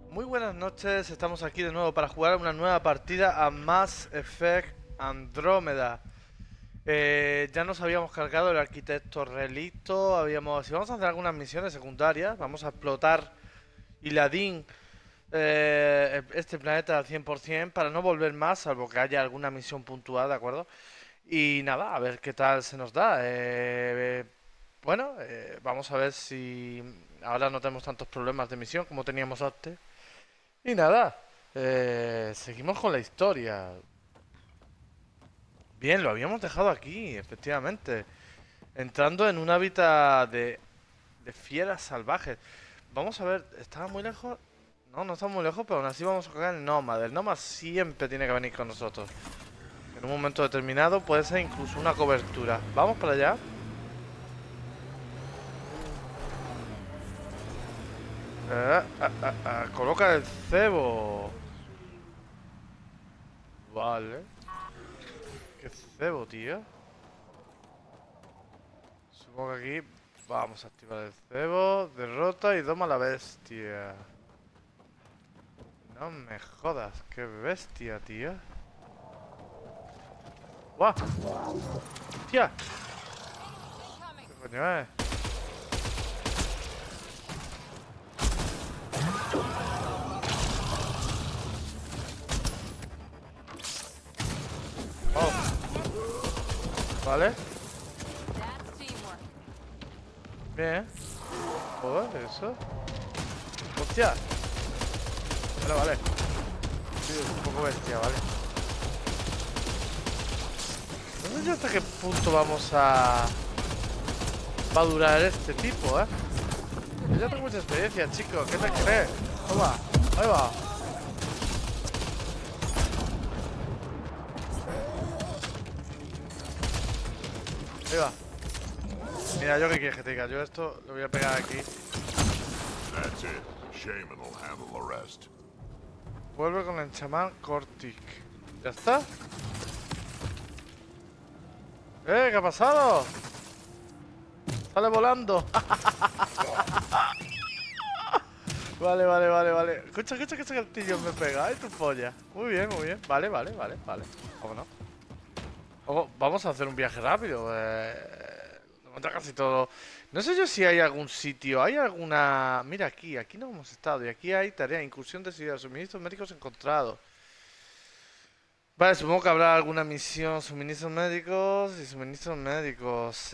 Muy buenas noches, estamos aquí de nuevo para jugar una nueva partida a Mass Effect Andrómeda. Ya nos habíamos cargado el arquitecto relicto, si vamos a hacer algunas misiones secundarias, vamos a explotar Iladín, este planeta al 100% para no volver más, salvo que haya alguna misión puntual, ¿de acuerdo? Y nada, a ver qué tal se nos da. Vamos a ver si ahora no tenemos tantos problemas de misión como teníamos antes. Y nada, seguimos con la historia. Bien, lo habíamos dejado aquí, efectivamente. Entrando en un hábitat de fieras salvajes. Vamos a ver, ¿estaba muy lejos? No, no está muy lejos, pero aún así vamos a coger el Nómada. El Nómada siempre tiene que venir con nosotros. En un momento determinado puede ser incluso una cobertura. Vamos para allá. Coloca el cebo. Vale. ¿Qué cebo, tío? Supongo que aquí vamos a activar el cebo, derrota y doma a la bestia. No me jodas, qué bestia, tío. ¡Guau! ¡Hostia! ¿Qué coño es? Oh, vale. Bien. Joder, eso. ¡Hostia! Vale, vale. Sí, es un poco bestia, vale. No sé yo hasta qué punto va a durar este tipo, ¿eh? Yo ya tengo mucha experiencia, chicos. ¿Qué te crees? Toma, ahí va. Ahí va. Mira, yo qué quieres que te diga. Yo esto lo voy a pegar aquí. That's it. Shaman will handle the rest. Vuelve con el chamán Cortic. ¿Ya está? ¿Qué ha pasado? Sale volando. Vale, vale, vale, vale. Escucha, escucha que ese castillo me pega. ¡Ay, tu polla! Muy bien, muy bien. Vale, vale, vale, vale. Vámonos. Vamos a hacer un viaje rápido. Lo monta casi todo. No sé yo si hay algún sitio. Hay alguna. Mira aquí, aquí no hemos estado. Y aquí hay tarea: incursión decidida. Suministros médicos encontrados. Vale, supongo que habrá alguna misión. Suministros médicos y suministros médicos.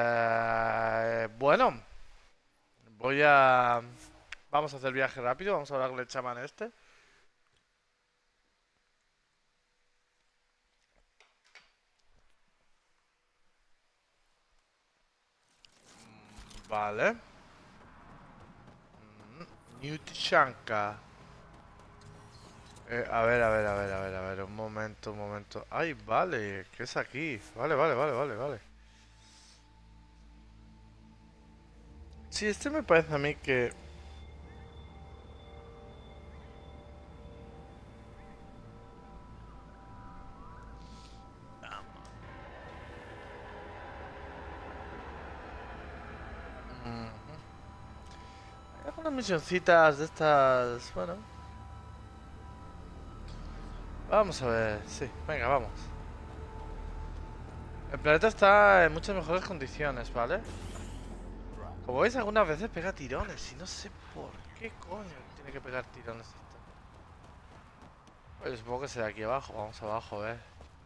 Bueno, voy a. Vamos a hacer viaje rápido. Vamos a hablar con el chamán este. Vale. Newt Shanka. A ver, a ver, a ver, a ver, a ver, un momento, un momento. Ay, vale, ¿qué es aquí? Vale, vale, vale, vale, vale. Sí, este me parece a mí que... Ujú. Hay algunas misioncitas de estas... Bueno, vamos a ver, sí, venga, vamos. El planeta está en muchas mejores condiciones, ¿vale? Como veis, algunas veces pega tirones y no sé por qué coño tiene que pegar tirones esto. Pues supongo que será aquí abajo, vamos abajo, a ver.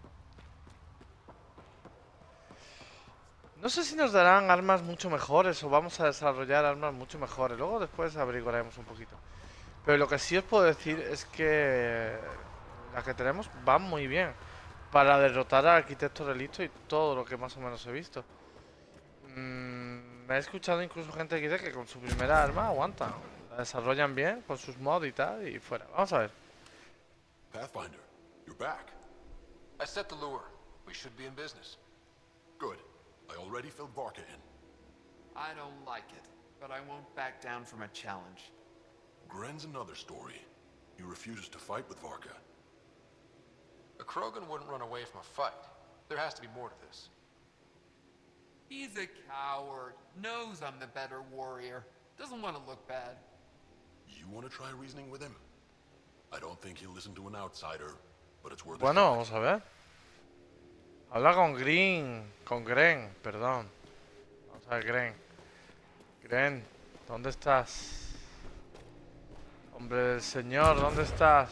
No sé si nos darán armas mucho mejores o vamos a desarrollar armas mucho mejores. Luego después averiguaremos un poquito. Pero lo que sí os puedo decir es que las que tenemos van muy bien para derrotar al arquitecto relicto y todo lo que más o menos he visto. Me he escuchado incluso gente que dice que con su primera arma aguantan. La desarrollan bien con sus mods y tal y fuera. Vamos a ver. Pathfinder, you're back. I set the lure. We should be in business. Good. I already filled Varka in. I don't like it, but I won't back down from a challenge. Gren's another story. He refuses to fight with Varka. A Krogan wouldn't run away from a fight. There has to be more to this. He's a coward. Knows I'm the better warrior. Doesn't want to look bad. You want to try reasoning with him? I don't think he'll listen to an outsider, but it's worth a Bueno, try. vamos a ver. Habla con Gren, perdón. Vamos a ver, Gren, ¿dónde estás? Hombre del señor, ¿dónde estás?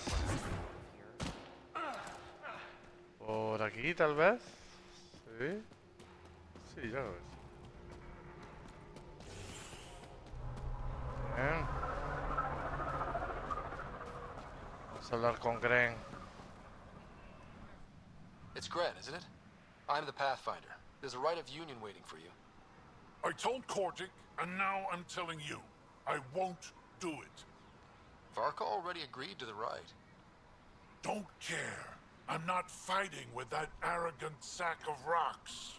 ¿Por aquí, tal vez? ¿Sí? Sí, ya lo ves. Bien. Vamos a hablar con Gren. It's Gren, isn't it? I'm the Pathfinder. There's a rite of union waiting for you. I told Kortik, and now I'm telling you. I won't do it. Varka already agreed to the rite. Don't care. I'm not fighting with that arrogant sack of rocks.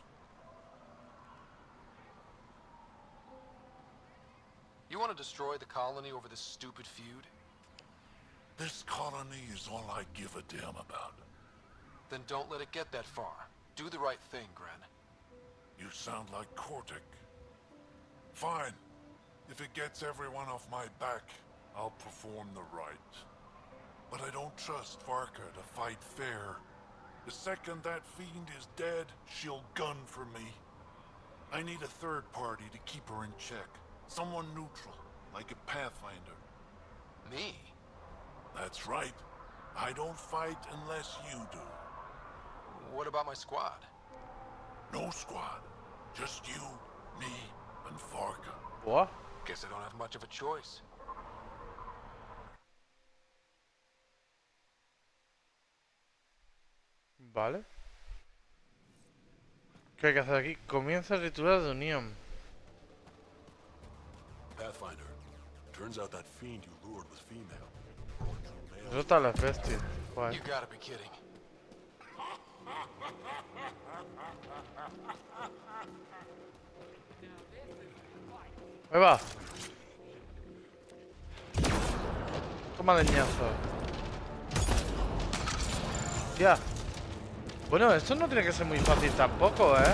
You want to destroy the colony over this stupid feud? This colony is all I give a damn about. Then don't let it get that far. Do the right thing, Gren. You sound like Kortik. Fine. If it gets everyone off my back, I'll perform the rite. But I don't trust Varka to fight fair. The second that fiend is dead, she'll gun for me. I need a third party to keep her in check. Someone neutral, like a Pathfinder. Me? That's right. I don't fight unless you do. What about my squad? No squad. Just you, me, and Varka. What? Guess I don't have much of a choice. Vale. ¿Qué hay que hacer aquí? Comienza el ritual de unión. Pathfinder, turns out that fiend you lured was female. Derrota a las bestias. Guay. You gotta be kidding. Ahí va. Toma leñazo. Ya. Bueno, esto no tiene que ser muy fácil tampoco, ¿eh?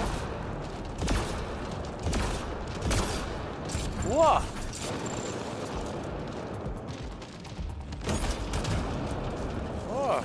¡Uah! ¡Oh!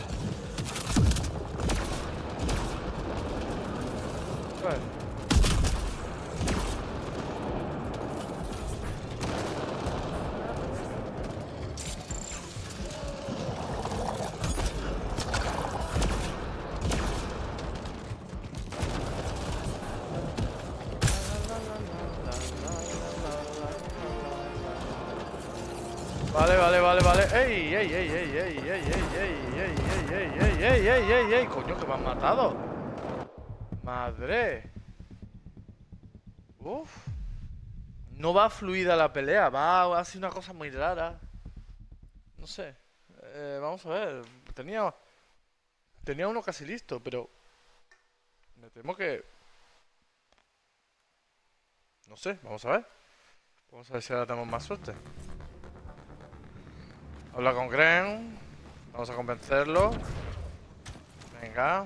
Vale. ¡Ey! ¡Ey! ¡Coño, que me han matado! ¡Madre! Uf. No va fluida la pelea, va así una cosa muy rara. No sé. Vamos a ver. Tenía uno casi listo, pero me temo que... No sé, vamos a ver. Vamos a ver si ahora tenemos más suerte. Habla con Gren. Vamos a convencerlo. Venga.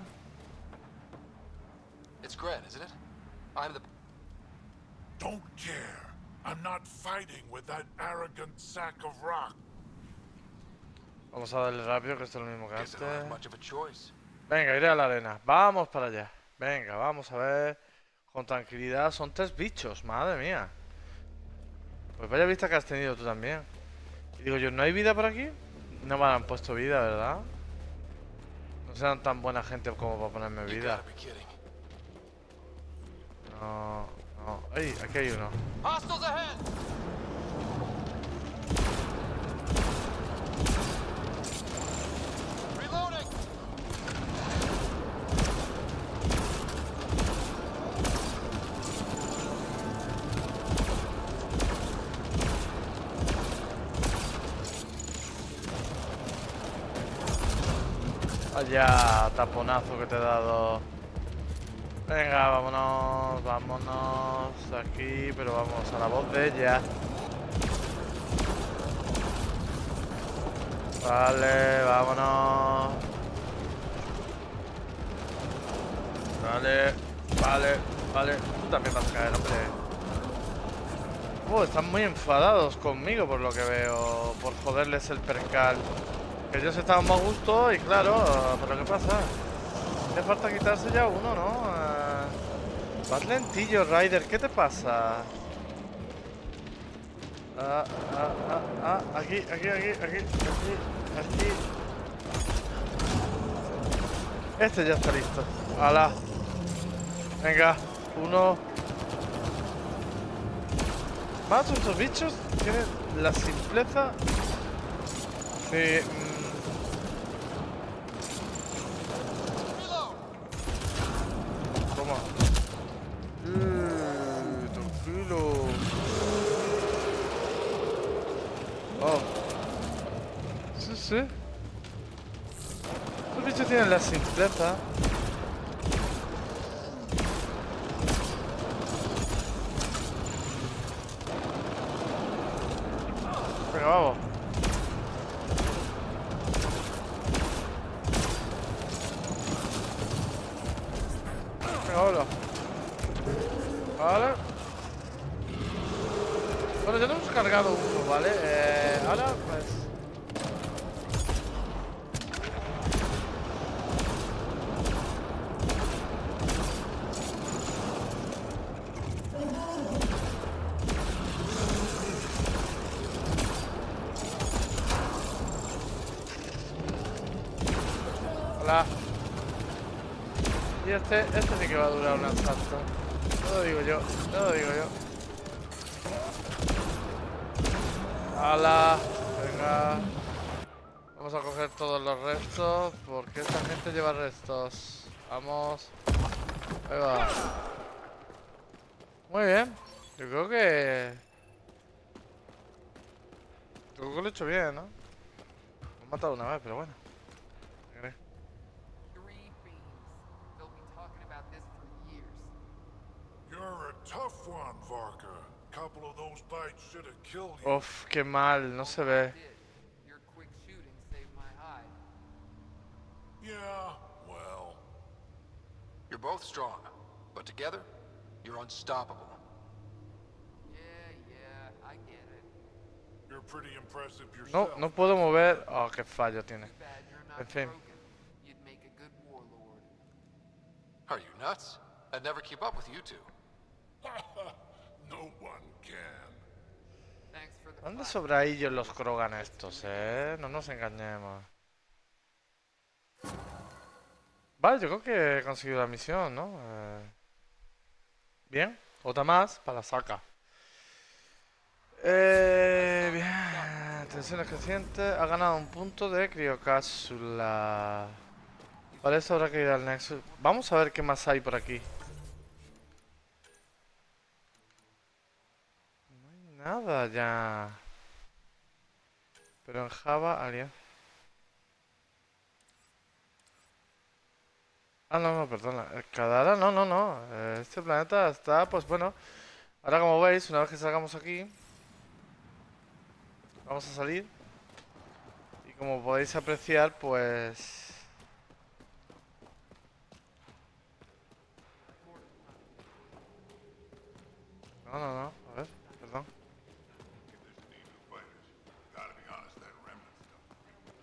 It's Gren, isn't it? I'm the... Don't care. I'm not fighting with that arrogant sack of rock. Vamos a darle rápido, que esto es lo mismo que Guess I don't have antes. much of a choice. Venga, iré a la arena. Vamos para allá. Venga, vamos a ver. Con tranquilidad. Son 3 bichos, madre mía. Pues vaya vista que has tenido tú también. Y digo yo, ¿no hay vida por aquí? No me han puesto vida, ¿verdad? No serán tan buena gente como para ponerme You vida. gotta be kidding. No. ¡Ey! Aquí hay uno. Hostiles ahead! Reloading! Vaya taponazo que te he dado. Venga, vámonos aquí, pero vamos a la voz de ella. Vale, vámonos. Vale. Tú también vas a caer, hombre. Están muy enfadados conmigo por lo que veo. Por joderles el percal. Que ellos estaban más a gusto y claro, pero ¿qué pasa? Le falta quitarse ya uno, ¿no? Vas lentillo, Ryder, ¿qué te pasa? Aquí. Este ya está listo. ¡Hala! Venga, uno. Más estos bichos tienen la simpleza de... Toma. Tranquilo. Oh. Sí. Estos bichos tienen la simpleza. Venga, vamos. Venga, hola. Vale. Bueno, ya nos hemos cargado uno, ¿vale? Ahora, pues... Hola. Y este sí que va a durar un asalto. No lo digo yo. ¡Hala! Venga. Vamos a coger todos los restos. Porque esta gente lleva restos. Vamos. Ahí va. Muy bien. Yo creo que... lo he hecho bien, ¿no? Me he matado una vez, pero bueno. ¿Qué crees? Three beams. They'll be talking about this for years. You're a tough one, Varka. Couple of those bites should have killed you. Uf, qué mal, no se ve. Did. Your quick shooting saved my hide. Yeah, well, You're both strong, but together, you're unstoppable. Yeah, I get it. you're pretty impressive No, yourself. no puedo mover. Oh, qué fallo tiene. Too bad you're not En fin. broken. You'd make a good warlord. Are you nuts? I'd never keep up with you two. No one can. Thanks for the ¿Dónde fight. sobra ellos los Krogan estos, No nos engañemos. Vale, yo creo que he conseguido la misión, ¿no? Bien, otra más para la saca. Bien, tensiones crecientes. Ha ganado un punto de criocápsula. Vale, esto habrá que ir al Nexus. Vamos a ver qué más hay por aquí. No hay nada ya. Pero en Java, alguien. Ah, no, perdona. Kadara, no. Este planeta está, pues bueno. Ahora, como veis, una vez que salgamos aquí, vamos a salir. Y como podéis apreciar, pues... No. A ver, perdón. Gotta be honest, that remnant stuff.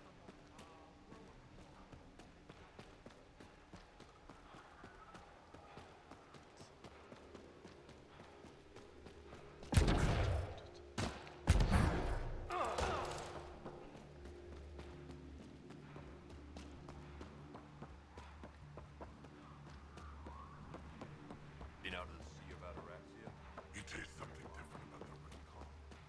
Been out to the sea about Araxia? It is something different about the recon.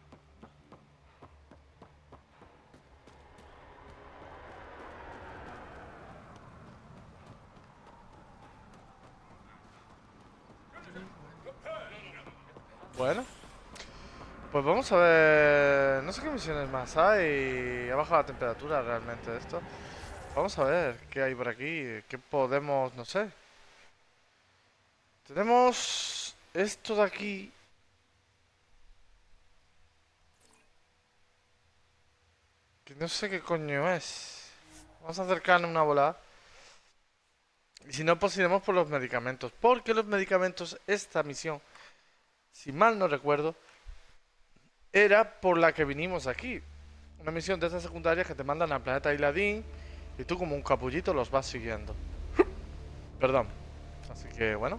Bueno. Pues vamos a ver... No sé qué misiones más hay. Ha bajado la temperatura realmente de esto. Vamos a ver qué hay por aquí. ¿Qué podemos...? No sé. Tenemos... esto de aquí. Que no sé qué coño es. Vamos a acercarnos una bola. Y si no, pues iremos por los medicamentos. Porque los medicamentos, esta misión, si mal no recuerdo, era por la que vinimos aquí. Una misión de estas secundarias que te mandan al planeta Isladin y tú como un capullito los vas siguiendo. Perdón. Así que bueno.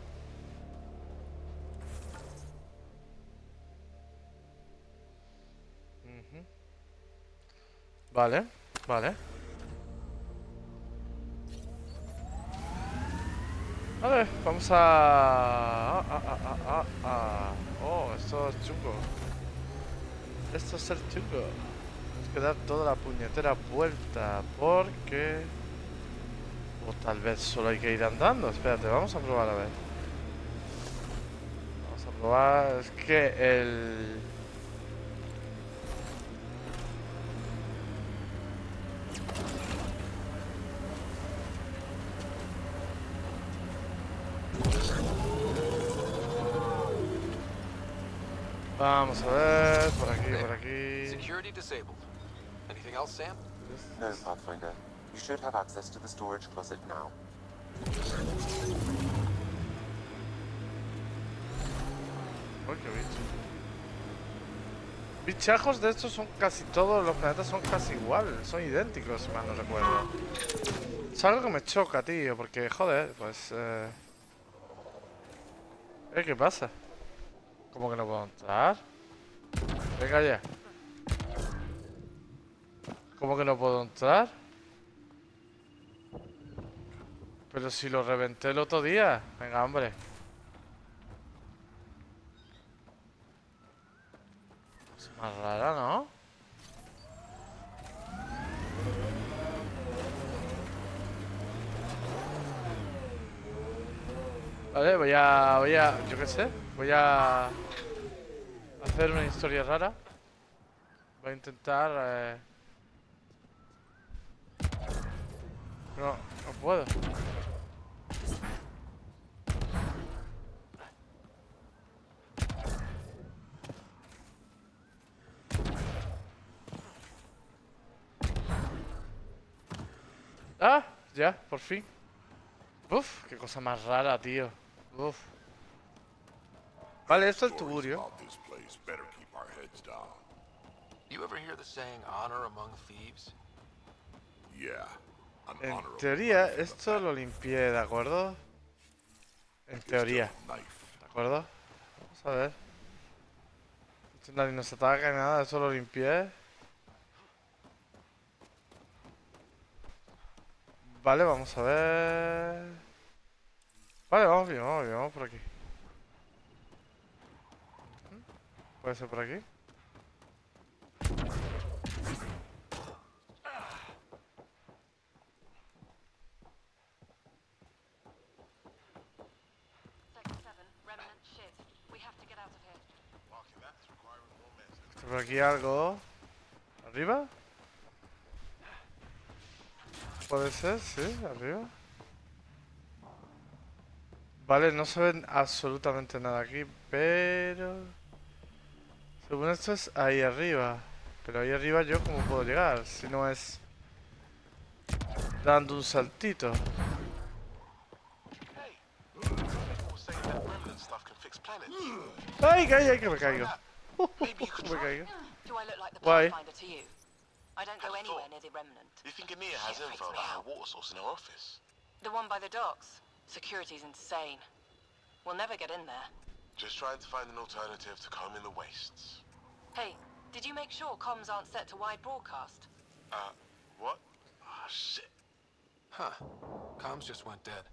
Vale, vale. Vale, vamos Oh, esto es chungo. Esto es el chungo. Tienes que dar toda la puñetera vuelta. Porque... O tal vez solo hay que ir andando. Espérate, vamos a probar a ver. Vamos a probar... Es que el... Vamos a ver, por aquí, por aquí. Security disabled. Anything else, Sam? No, Pathfinder. You should have access to the storage closet now. Uy, qué bicho. Bichajos de estos son casi todos los planetas, son casi iguales, son idénticos, si mal no recuerdo. Es algo que me choca, tío, porque, joder, pues... ¿Qué pasa? ¿Cómo que no puedo entrar? Venga ya. ¿Cómo que no puedo entrar? Pero si lo reventé el otro día. Venga, hombre. Es más rara, ¿no? Vale, voy a, yo qué sé, voy a hacer una historia rara. Voy a intentar, no puedo. Ah, ya, por fin. Uf, qué cosa más rara, tío. Uf. Vale, esto es el tuburio. About this place better keep our heads down. You ever hear the saying honor among thieves? Yeah. An En honorable teoría, knife in the esto back. lo limpié, ¿de acuerdo? En teoría, Just a knife. ¿de acuerdo? Vamos a ver. Nadie nos ataca ni nada, eso lo limpié. Vale, vamos a ver. Vale, vamos bien, vamos por aquí. Puede ser por aquí. Está por aquí algo. ¿Arriba? Puede ser, sí, arriba. Vale, no se ven absolutamente nada aquí, pero... Según esto es ahí arriba. Pero ahí arriba yo cómo puedo llegar, si no es... dando un saltito. ¡Ay, ay, que me caigo! Me caigo. Do I look like the Why? Pathfinder to you? I don't go anywhere near the Remnant. You think Amir has Shit info freaks me about out. a water source in our office? The one by the docks. Security's insane. We'll never get in there. Just trying to find an alternative to combing the wastes. Hey, did you make sure comms aren't set to wide broadcast? What? Ah, shit. Huh. Comms just went dead.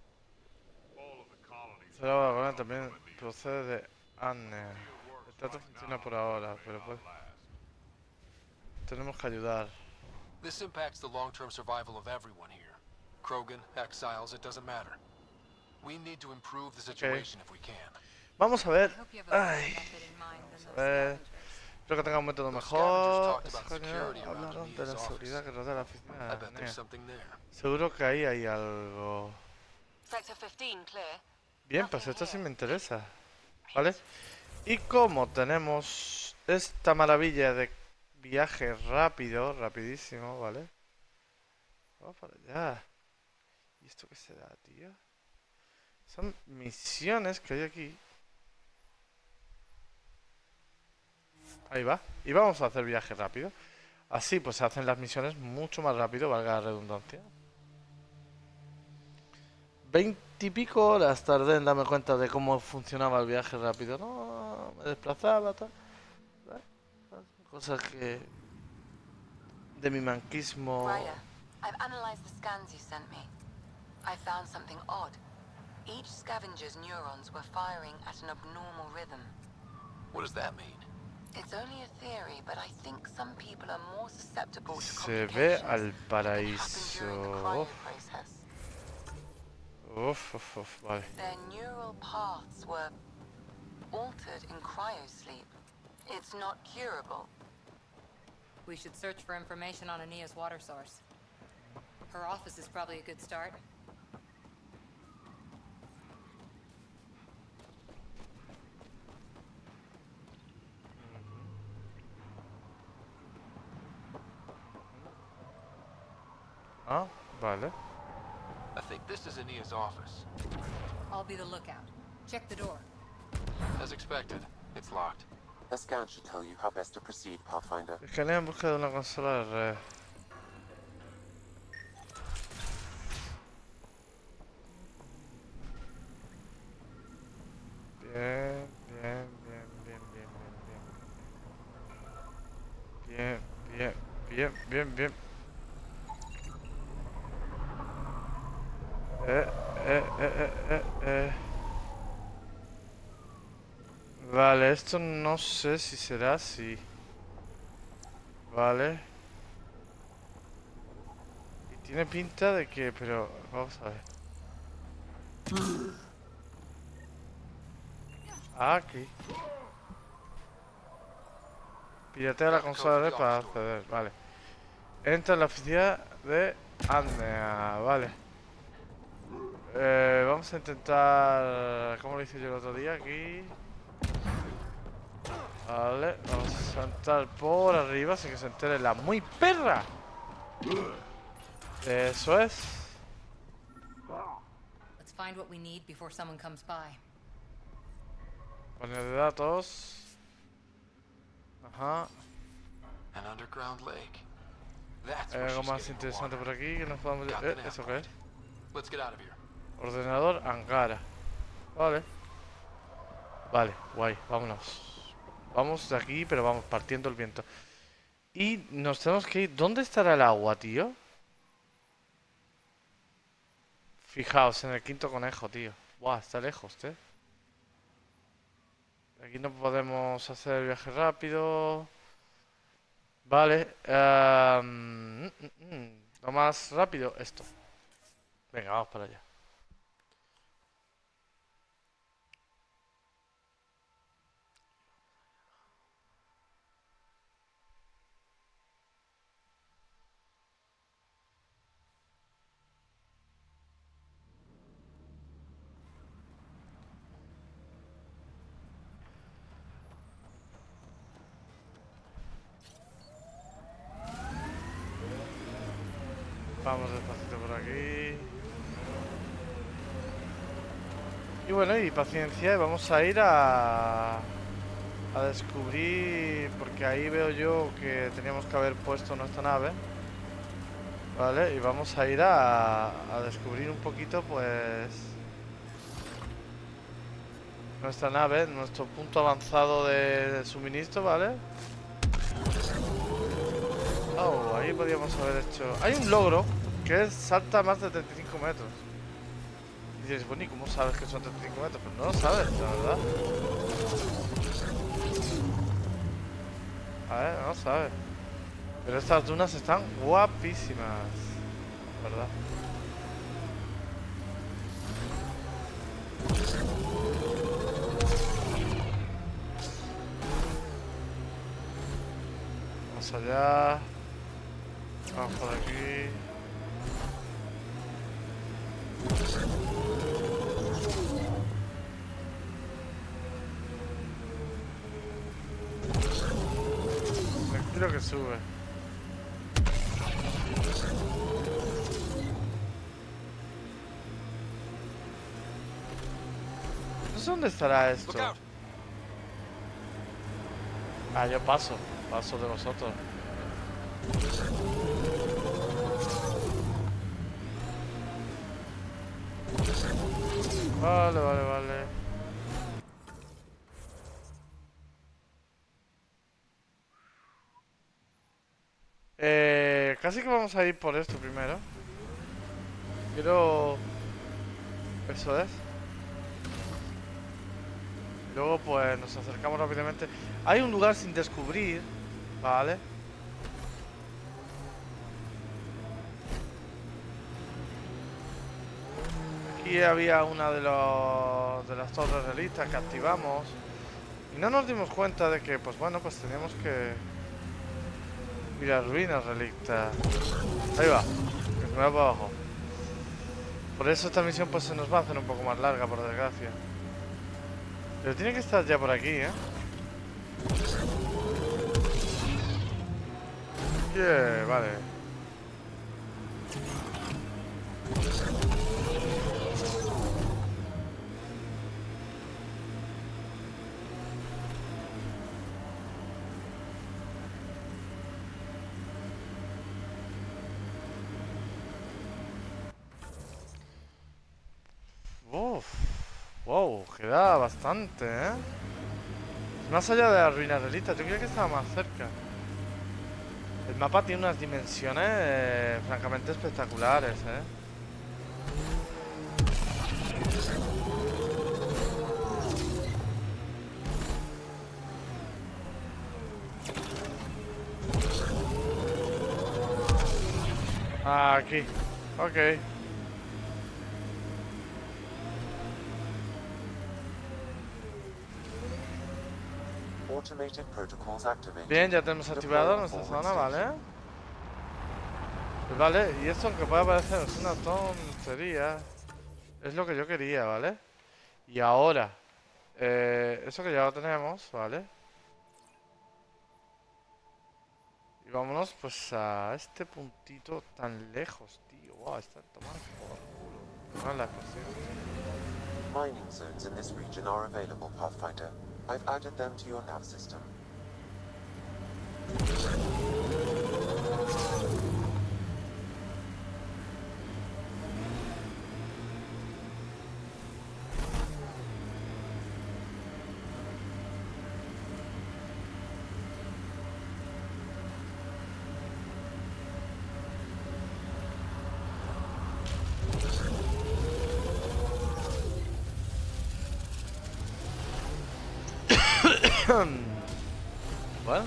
Será ahora también procede de Anne. El trato funciona por ahora, pero pues... Tenemos que ayudar. This impacts the long-term survival of everyone here. Krogan, exiles, it doesn't matter. We need to improve the situation if we can. Vamos a ver. Ay. Vamos a ver. Espero que tenga un método mejor. Esos coño hablaron de la seguridad que rodea la I oficina. bet there's something there. Seguro que ahí hay algo. Sector 15, clear. Bien, pues esto sí me interesa. ¿Vale? Y como tenemos esta maravilla de viaje rápido, rapidísimo, ¿vale? Vamos para allá. ¿Y esto qué será, tío? Son misiones que hay aquí. Ahí va. Y vamos a hacer viaje rápido. Así pues se hacen las misiones mucho más rápido, valga la redundancia. 20 y pico horas tardé en darme cuenta de cómo funcionaba el viaje rápido. No, me desplazaba, tal. Cosas que... de mi manquismo... Ryder, I've analyzed the scans you sent me. I found something odd. Each scavenger's neurons were firing at an abnormal rhythm. What does that mean? It's only a theory, but I think some people are more susceptible to Se ve complications al that happen during the paraíso. cryo process. Vale. Their neural paths were altered in cryosleep. It's not curable. We should search for information on Ania's water source. Her office is probably a good start. Ah, vale. I think this is Ania's office. I'll be the lookout. Check the door. As expected, it's locked. The scan should tell you how best to proceed, Pathfinder. Escanea en busca de una consola de red. Bien, bien, bien, bien, bien, bien, bien. Bien, bien, bien, bien. Vale, esto no sé si será así. Vale. Y tiene pinta de que... pero... vamos a ver. Aquí. Piratea la consola de para acceder. Vale. Entra en la oficina de Andrea. Vale. Vamos a intentar... ¿cómo lo hice yo el otro día? Aquí... Vale, vamos a saltar por arriba sin que se entere la muy perra. Eso es. Let's find what we need before someone comes by. Panel de datos. Ajá. An underground lake. That's Hay where algo she's más getting the interesante water. por aquí que nos podamos... ¿eso qué es? Let's get out of here. Ordenador Angara. Vale. Vale, guay, vámonos. Vamos de aquí, pero vamos partiendo el viento. Y nos tenemos que ir... ¿Dónde estará el agua, tío? Fijaos, en el quinto conejo, tío. Buah, está lejos, tío. Aquí no podemos hacer el viaje rápido. Vale. Lo más rápido, esto. Venga, vamos para allá. Vamos despacito por aquí. Y bueno, y paciencia, vamos a ir a descubrir, porque ahí veo yo que teníamos que haber puesto nuestra nave. Vale, y vamos a ir a descubrir un poquito, pues... nuestra nave, nuestro punto avanzado de suministro, ¿vale? Oh, ahí podríamos haber hecho... Hay un logro que es salta más de 35 metros. Y dices, bueno, ¿y cómo sabes que son 35 metros? Pues no lo sabes, la verdad. A ver, no lo sabes. Pero estas dunas están guapísimas, ¿verdad? Vamos allá. Vamos por aquí. Tranquilo que sube. No sé dónde estará esto. Ah, yo paso de vosotros. Vale, vale, vale. Casi que vamos a ir por esto primero. Quiero... Eso es. Luego pues nos acercamos rápidamente. Hay un lugar sin descubrir, ¿vale? Aquí había una de las torres relistas que activamos. Y no nos dimos cuenta de que, pues bueno, pues teníamos que ir a ruinas relictas. Ahí va, que se me va para abajo. Por eso esta misión pues se nos va a hacer un poco más larga, por desgracia. Pero tiene que estar ya por aquí, ¿eh? Yeah, vale. Wow, queda bastante, ¿eh? Más allá de la ruina relita, yo creía que estaba más cerca. El mapa tiene unas dimensiones francamente espectaculares, ¿eh? Ah, aquí. Ok. Bien, ya tenemos activado nuestra zona, ¿vale? Pues vale, y esto aunque pueda parecer una tontería, es lo que yo quería, ¿vale? Y ahora, eso que ya lo tenemos, ¿vale? Y vámonos pues a este puntito tan lejos, tío. Wow, está tomando por culo. No es la cuestión. Mining zones in this region are available, Pathfinder. I've added them to your nav system. Bueno.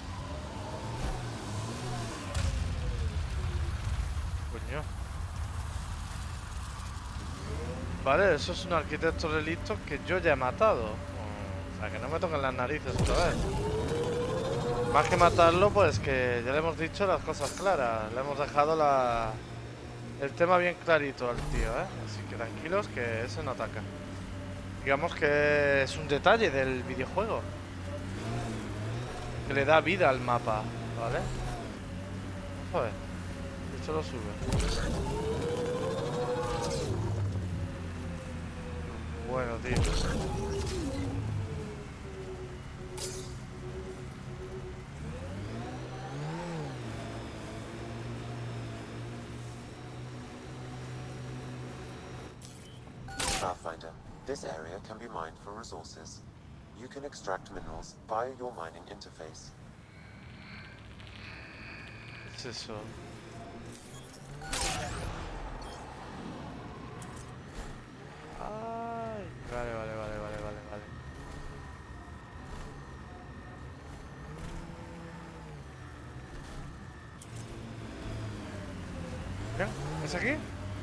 Coño. Vale, eso es un arquitecto relicto que yo ya he matado. O sea, que no me toquen las narices otra vez. Más que matarlo, pues que ya le hemos dicho las cosas claras. Le hemos dejado el tema bien clarito al tío, ¿eh? Así que tranquilos que ese no ataca. Digamos que es un detalle del videojuego. Que le da vida al mapa, ¿vale? Vamos a ver. Esto lo sube. Bueno, tío. Pathfinder, this area can be mined for resources. You can extract minerals via your mining interface. ¿Qué es eso? Ay, vale. ¿Qué? ¿Es aquí?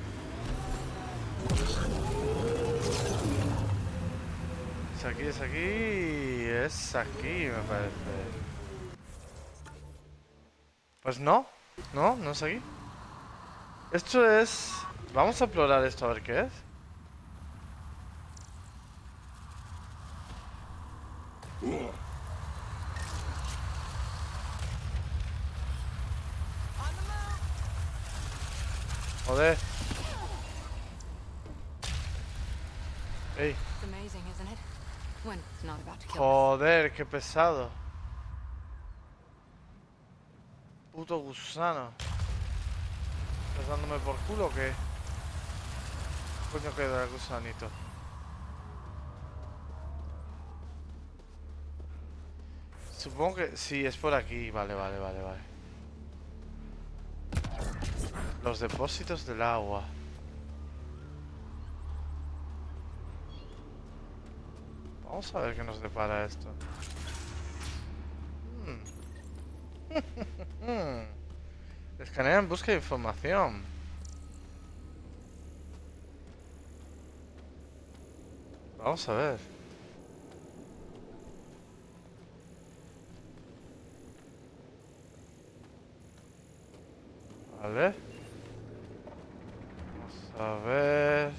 Es aquí, me parece. Pues no es aquí. Esto es... Vamos a explorar esto a ver qué es. Joder. Ey. Joder, qué pesado. Puto gusano. ¿Estás dándome por culo o qué? Coño queda el gusanito. Supongo que sí, es por aquí. Vale. Los depósitos del agua. Vamos a ver qué nos depara esto. Escanea en busca de información. Vamos a ver. Vale. Vamos a ver.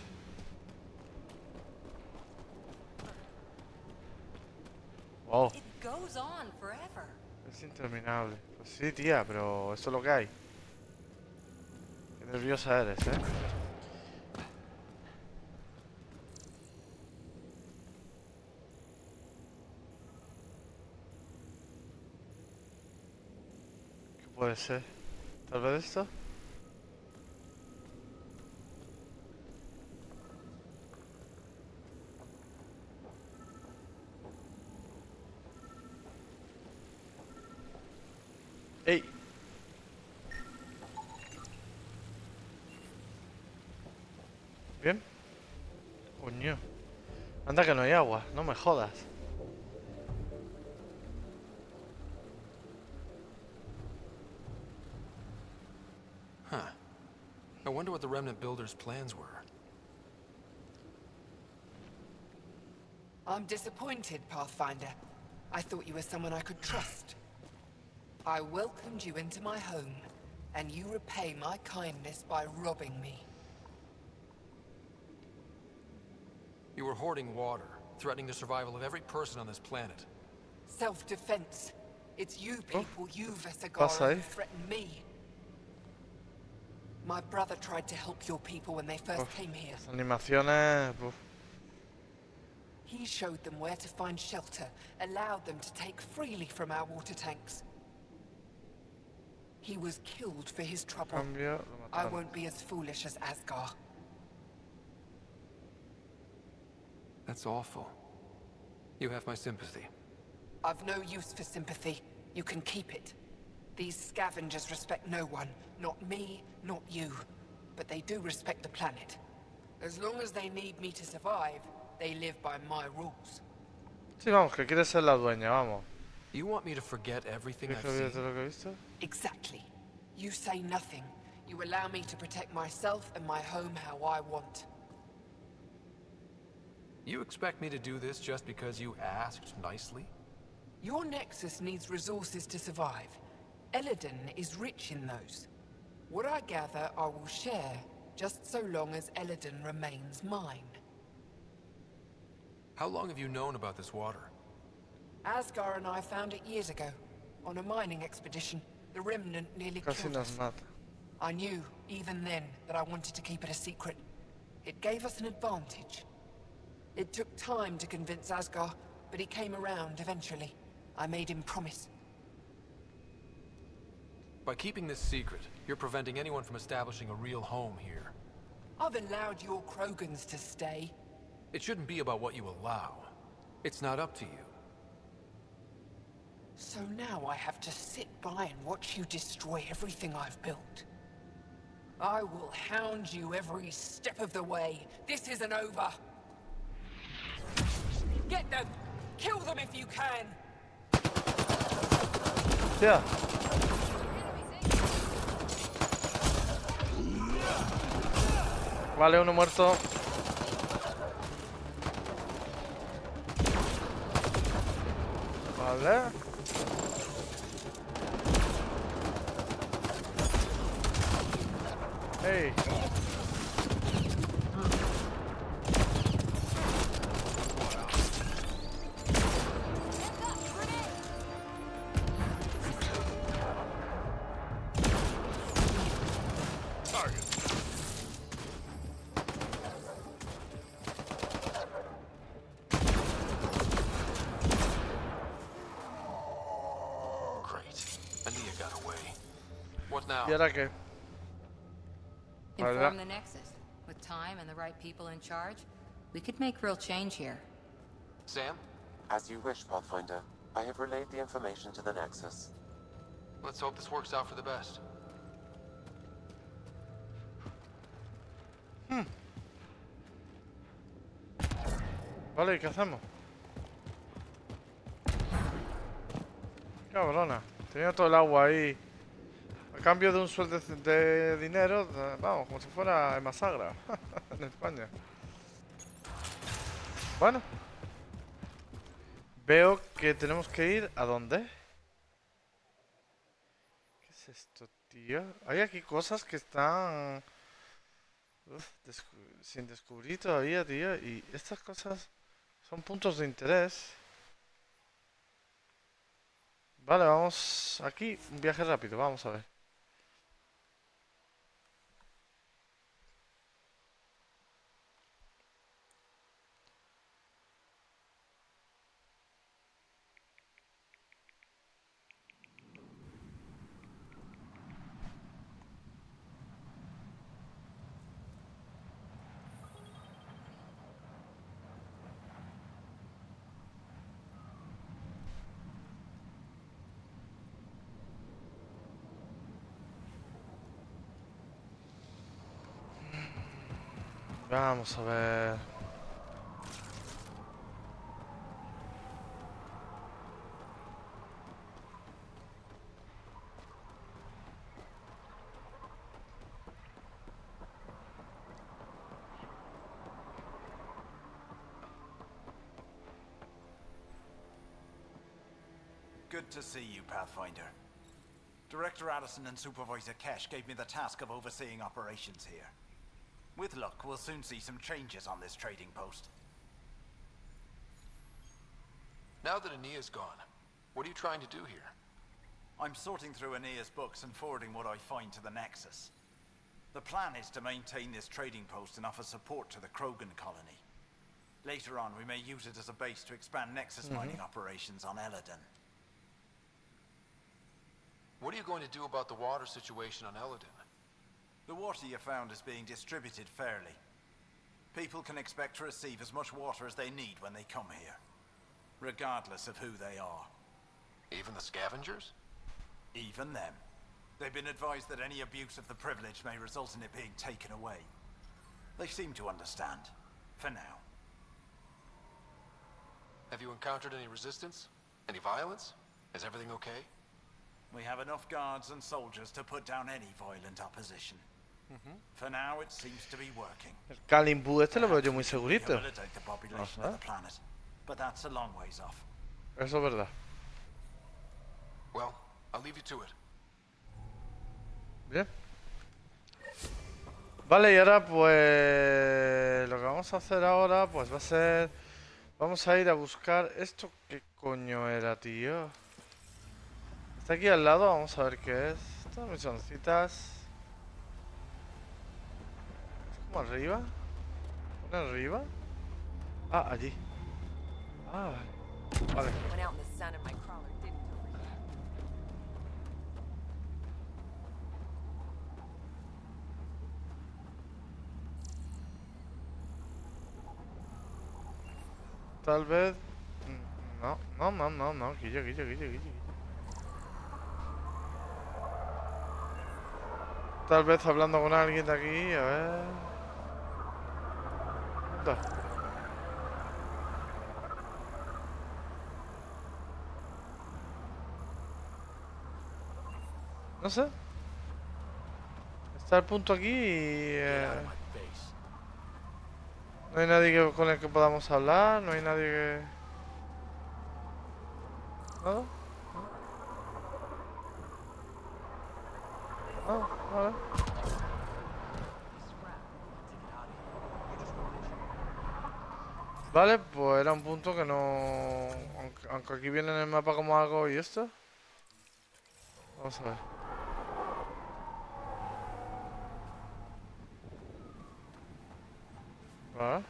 Wow. It goes on forever. Es interminable. Pues sí, tía, pero esto es lo que hay. Qué nerviosa eres, ¿eh? ¿Qué puede ser? ¿Tal vez esto? ¡Ey! ¿Bien? Coño. Anda que no hay agua, no me jodas. Huh. I wonder what the Remnant Builders' plans were. I'm disappointed, Pathfinder. I thought you were someone I could trust. I welcomed you into my home, and you repay my kindness by robbing me. You were hoarding water, threatening the survival of every person on this planet. Self-defense. It's you people, you pasa Vesegara, ahí? who threatened me. My brother tried to help your people when they first came here. Las animaciones... Uf. He showed them where to find shelter, allowed them to take freely from our water tanks. He was killed for his trouble. Cambio, lo I mataron. won't be as foolish as Asgar. That's awful. You have my sympathy. I've no use for sympathy. You can keep it. These scavengers respect no one. Not me, not you. But they do respect the planet. As long as they need me to survive, they live by my rules. Sí, vamos, que quiere ser la dueña, vamos. You want me to forget everything I've ¿Quieres que olvides seen? lo que he visto? Exactly. You say nothing. You allow me to protect myself and my home how I want. You expect me to do this just because you asked nicely? Your Nexus needs resources to survive. Eladin is rich in those. What I gather, I will share, just so long as Eladin remains mine. How long have you known about this water? Asgar and I found it years ago, on a mining expedition. The Remnant nearly Casi killed nos us. mata. I knew, even then, that I wanted to keep it a secret. It gave us an advantage. It took time to convince Asgar, but he came around eventually. I made him promise. By keeping this secret, you're preventing anyone from establishing a real home here. I've allowed your Krogans to stay. It shouldn't be about what you allow. It's not up to you. So now I have to sit by and watch you destroy everything I've built. I will hound you every step of the way. This isn't over. Get them! Kill them if you can! ¡Hostia! Vale, uno muerto. Vale. Hey. Great. Ania got away. now? ¿Y ahora qué? Inform the Nexus. With time and the right people in charge, we could make real change here. Sam? As you wish, Pathfinder. I have relayed the information to the Nexus. Let's hope this works out for the best. Vale, ¿y qué hacemos? Cabrona. Tenía todo el agua ahí. A cambio de un sueldo de dinero, vamos, como si fuera en Masagra. En España. Bueno. Veo que tenemos que ir ¿a dónde? ¿Qué es esto, tío? Hay aquí cosas que están sin descubrir todavía, tío. Y estas cosas son puntos de interés. Vale, vamos aquí. Un viaje rápido, vamos a ver. Vamos a ver. Good to see you, Pathfinder. Director Addison and Supervisor Kesh gave me the task of overseeing operations here. With luck, we'll soon see some changes on this trading post. Now that Aenea's gone, what are you trying to do here? I'm sorting through Aenea's books and forwarding what I find to the Nexus. The plan is to maintain this trading post and offer support to the Krogan colony. Later on, we may use it as a base to expand Nexus mining operations on Eladon. What are you going to do about the water situation on Eladon? The water you found is being distributed fairly. People can expect to receive as much water as they need when they come here, regardless of who they are. Even the scavengers? Even them. They've been advised that any abuse of the privilege may result in it being taken away. They seem to understand, for now. Have you encountered any resistance? Any violence? Is everything okay? We have enough guards and soldiers to put down any violent opposition. For now, it seems to be working. El Kalimbu este lo veo yo muy segurito. Rehabilitate the population of the planet, but that's a long ways off. Eso es verdad. Well, I'll leave you to it. Bien. Vale, y ahora pues lo que vamos a hacer ahora pues va a ser, vamos a ir a buscar esto. ¿Qué coño era, tío? Está aquí al lado, vamos a ver qué es. Estas misioncitas. ¿Es como arriba? ¿Pone arriba? Ah, allí. Ah, vale. Tal vez... No, quilla. Tal vez hablando con alguien de aquí, a ver... ¿Dónde? No sé. Está el punto aquí y... no hay nadie con el que podamos hablar, no hay nadie que... ¿Nada? Ah, vale. Vale, pues era un punto que no... Aunque aquí viene en el mapa como algo y esto. Vamos a ver. Vale.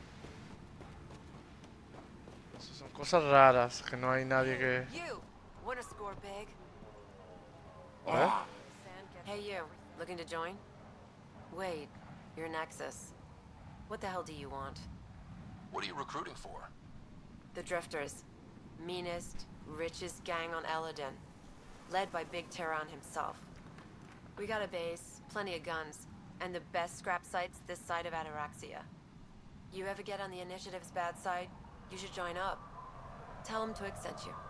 Eso son cosas raras, que no hay nadie que... A ver. Hey you, looking to join? Wait, you're Nexus. What the hell do you want? What are you recruiting for? The Drifters. Meanest, richest gang on Eladin. Led by Big Terran himself. We got a base, plenty of guns, and the best scrap sites this side of Ataraxia. You ever get on the Initiative's bad side, you should join up. Tell them Twig sent you.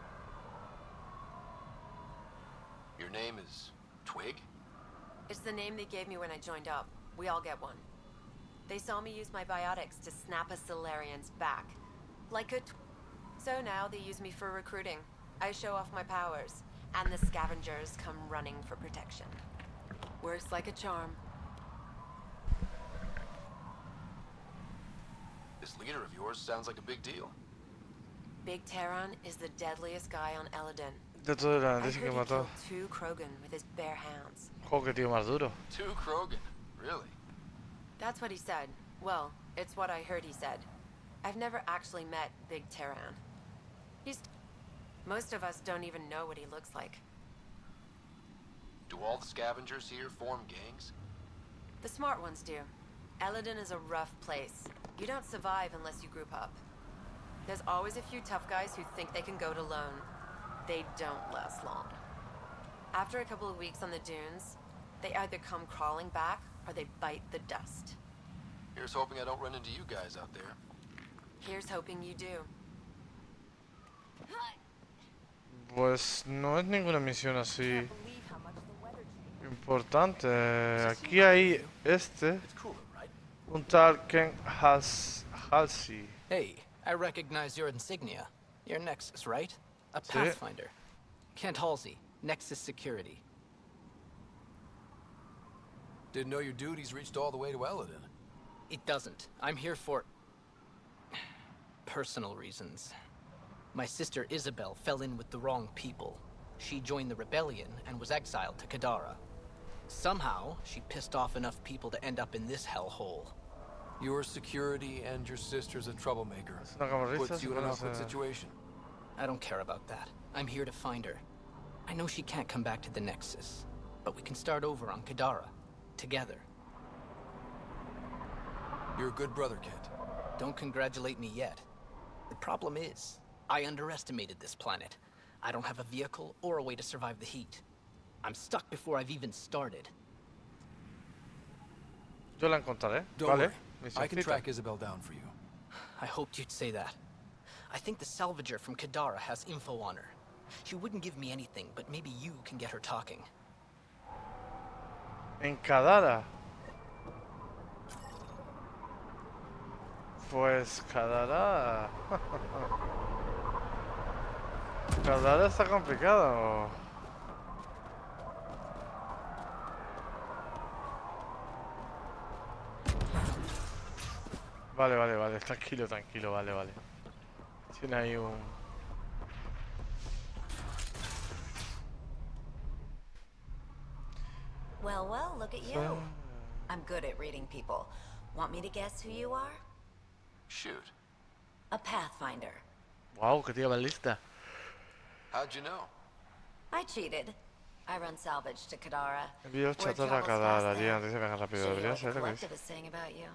Your name is Twig? It's the name they gave me when I joined up. We all get one. They saw me use my biotics to snap a Solarian's back. Like a So now they use me for recruiting. I show off my powers, and the scavengers come running for protection. Works like a charm. This leader of yours sounds like a big deal. Big Terran is the deadliest guy on Eladin. De todo I era, heard dice he que mató. killed 2 Krogan with his bare hands. Joder, qué tío más duro. 2 Krogan? Really? That's what he said. Well, it's what I heard he said. I've never actually met Big Terran. Most of us don't even know what he looks like. Do all the scavengers here form gangs? The smart ones do. Eladin is a rough place. You don't survive unless you group up. There's always a few tough guys who think they can go it alone. They don't last long. After a couple of weeks on the dunes, they either come crawling back or they bite the dust. Here's hoping I don't run into you guys out there. Here's hoping you do. Pues no es ninguna misión así importante. Aquí hay un tal Ken Halsey. Hey, I recognize your insignia. You're Nexus, right? A Pathfinder. Kent Halsey, Nexus Security. Didn't know your duties reached all the way to Eladin. It doesn't. I'm here for personal reasons. My sister Isabel fell in with the wrong people. She joined the rebellion and was exiled to Kadara. Somehow, she pissed off enough people to end up in this hellhole. Your security and your sister's a troublemaker. Puts you in an awkward situation. I don't care about that. I'm here to find her. I know she can't come back to the Nexus, but we can start over on Kadara, together. You're a good brother, Kent. Don't congratulate me yet. The problem is, I underestimated this planet. I don't have a vehicle or a way to survive the heat. I'm stuck before I've even started. Yo la encontraré. Don't worry. I can track Isabel down for you. I hoped you'd say that. I think the salvager from Kadara has info on her. She wouldn't give me anything, but maybe you can get her talking. En Kadara. Pues Kadara. Kadara está complicado. Vale, tranquilo, vale. Tiene ahí un... Well, look at you. I'm good at reading people. Want me to guess who you are? Shoot. A Pathfinder. Wow, que tía más lista. How'd you know? I cheated. I run salvage to Kadara. Envío chatarra a Kadara, tía, antes de que venga rápido. Debería ser lo que dice. Is saying about you.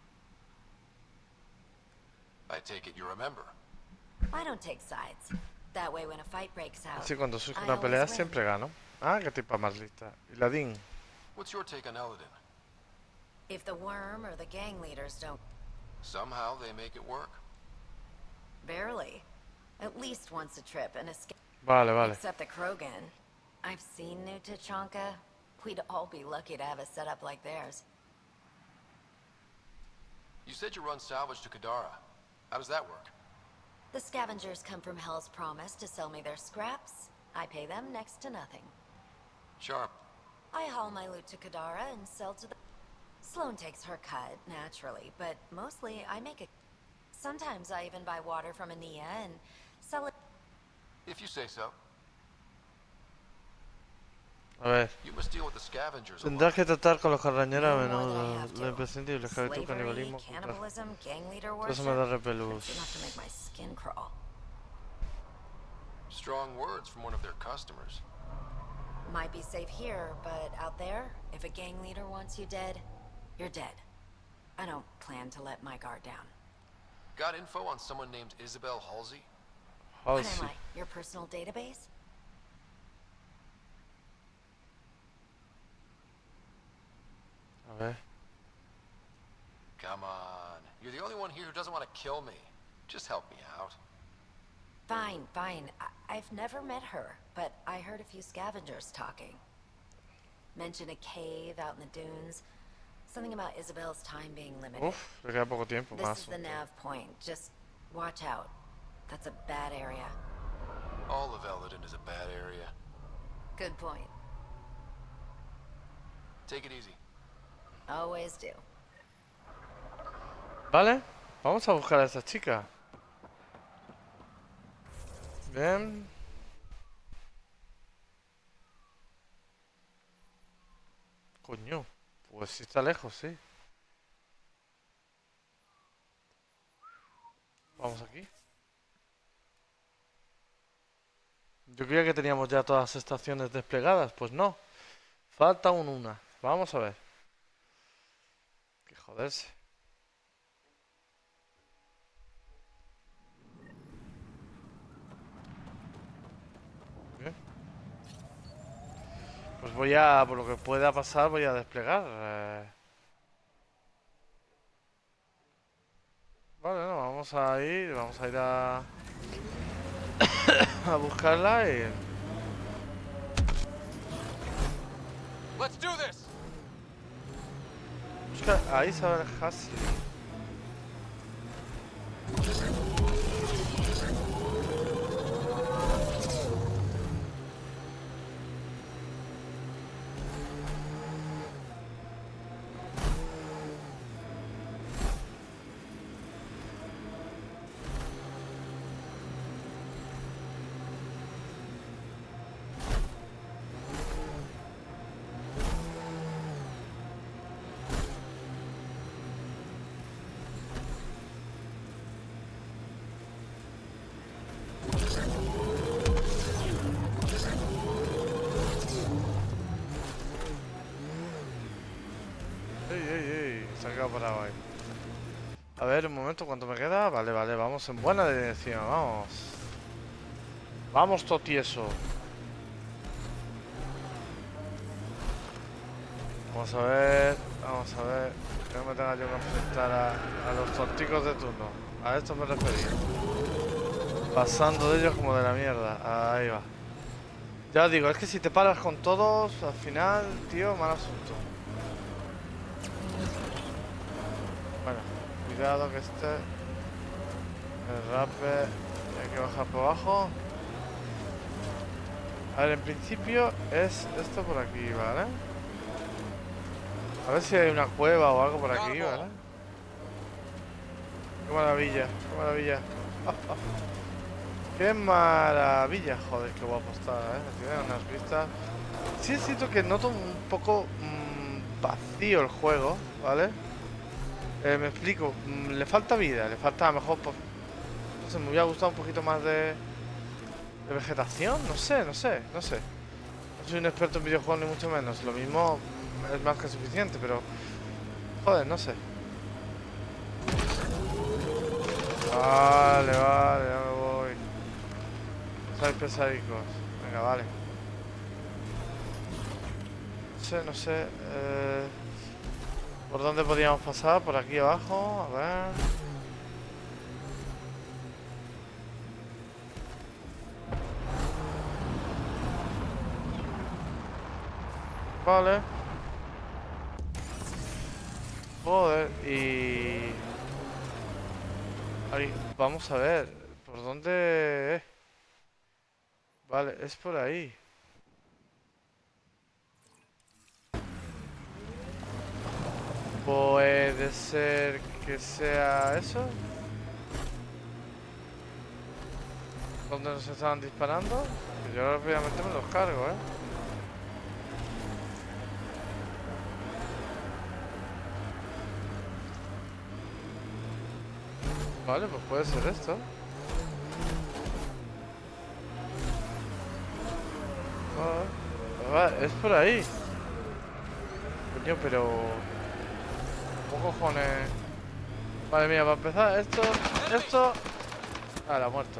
I take it you're a member. I don't take sides. That way when a fight breaks out. Así cuando surge una pelea siempre gano. Ah, qué tipa más lista. Y Ladín. What's your take on Eladin? If the worm or the gang leaders don't... Somehow they make it work. Barely. At least once a trip and escape. Vale. Except the Krogan. I've seen New Tachanka. We'd all be lucky to have a setup like theirs. You said you run salvage to Kadara. How does that work? The scavengers come from Hell's Promise to sell me their scraps. I pay them next to nothing. Sharp. I haul my loot to Kadara and sell to the... Sloane takes her cut, naturally, but mostly I make it. Sometimes I even buy water from Ania and sell it... If you say so. A ver. You must deal with the scavengers. Tendrás que tratar con los carrañeros a menudo. Lo imprescindible, esclavitud, canibalismo. Eso me da repelús. Strong words from one of their customers. Might be safe here, but out there, if a gang leader wants you dead, you're dead. I don't plan to let my guard down. Got info on someone named Isabel Halsey? What am I, your personal database? A ver. Come on. You're the only one here who doesn't want to kill me. Just help me out. Fine, fine. I've never met her, but I heard a few scavengers talking. Mention a cave out in the dunes. Something about Isabel's time being limited. Uf, le queda poco tiempo This más. is the nav point. Just watch out. That's a bad area. All of Eldon is a bad area. Good point. Take it easy. Always do. Vale, vamos a buscar a esta chica. Bien. Coño, pues sí está lejos, sí. Vamos aquí. Yo creía que teníamos ya todas las estaciones desplegadas, pues no. Falta una. Vamos a ver. Que joderse. Bien. Pues voy a, por lo que pueda pasar, voy a desplegar. Vale, no, vamos a ir a a buscarla y... Let's do this. Busca a Isabel Halsey. Se ha quedado parado ahí. A ver, un momento, ¿cuánto me queda? Vale, vale, vamos en buena dirección, vamos. Vamos, totieso. Vamos a ver, que no me tenga yo que enfrentar a los tonticos de turno. A esto me refería. Pasando de ellos como de la mierda. Ahí va. Ya os digo, es que si te paras con todos, al final, tío, mal asunto. Bueno, cuidado que este... El rapper... Hay que bajar por abajo. A ver, en principio es esto por aquí, ¿vale? A ver si hay una cueva o algo por aquí, ¿vale? ¡Qué maravilla! ¡Qué maravilla! ¡Qué maravilla! Joder, qué guapo está, ¿eh? Tiene unas vistas... Sí es cierto que noto un poco vacío el juego, ¿vale? Me explico, le falta vida, le falta a lo mejor... No sé, me hubiera gustado un poquito más de vegetación, no sé. No soy un experto en videojuegos ni mucho menos, lo mismo es más que suficiente, pero... Joder, no sé. Vale, ya me voy. Sois pesadicos. Venga, vale. No sé. ¿Por dónde podríamos pasar? Por aquí abajo. A ver. Vale. Joder, y... Ahí, vamos a ver. ¿Por dónde? Vale, es por ahí. Puede ser que sea eso. ¿Dónde nos estaban disparando? Que yo rápidamente me los cargo, Vale, pues puede ser esto. Vale. Es por ahí. Coño, pero... ¿Cómo cojones? Vale, mira, para empezar, esto... Ah, muertos.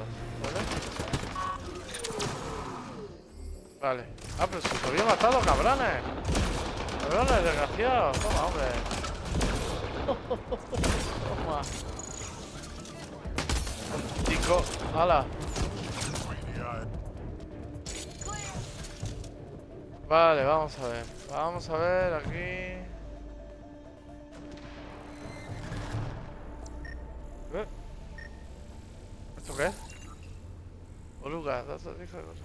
¿Vale? Vale. Ah, pero se os había matado, cabrones. Cabrones, desgraciados. Toma, hombre. Toma. Chico, hala. Vale, vamos a ver. Vamos a ver aquí. ¿Esto qué es? Oruga, dijo de cosa.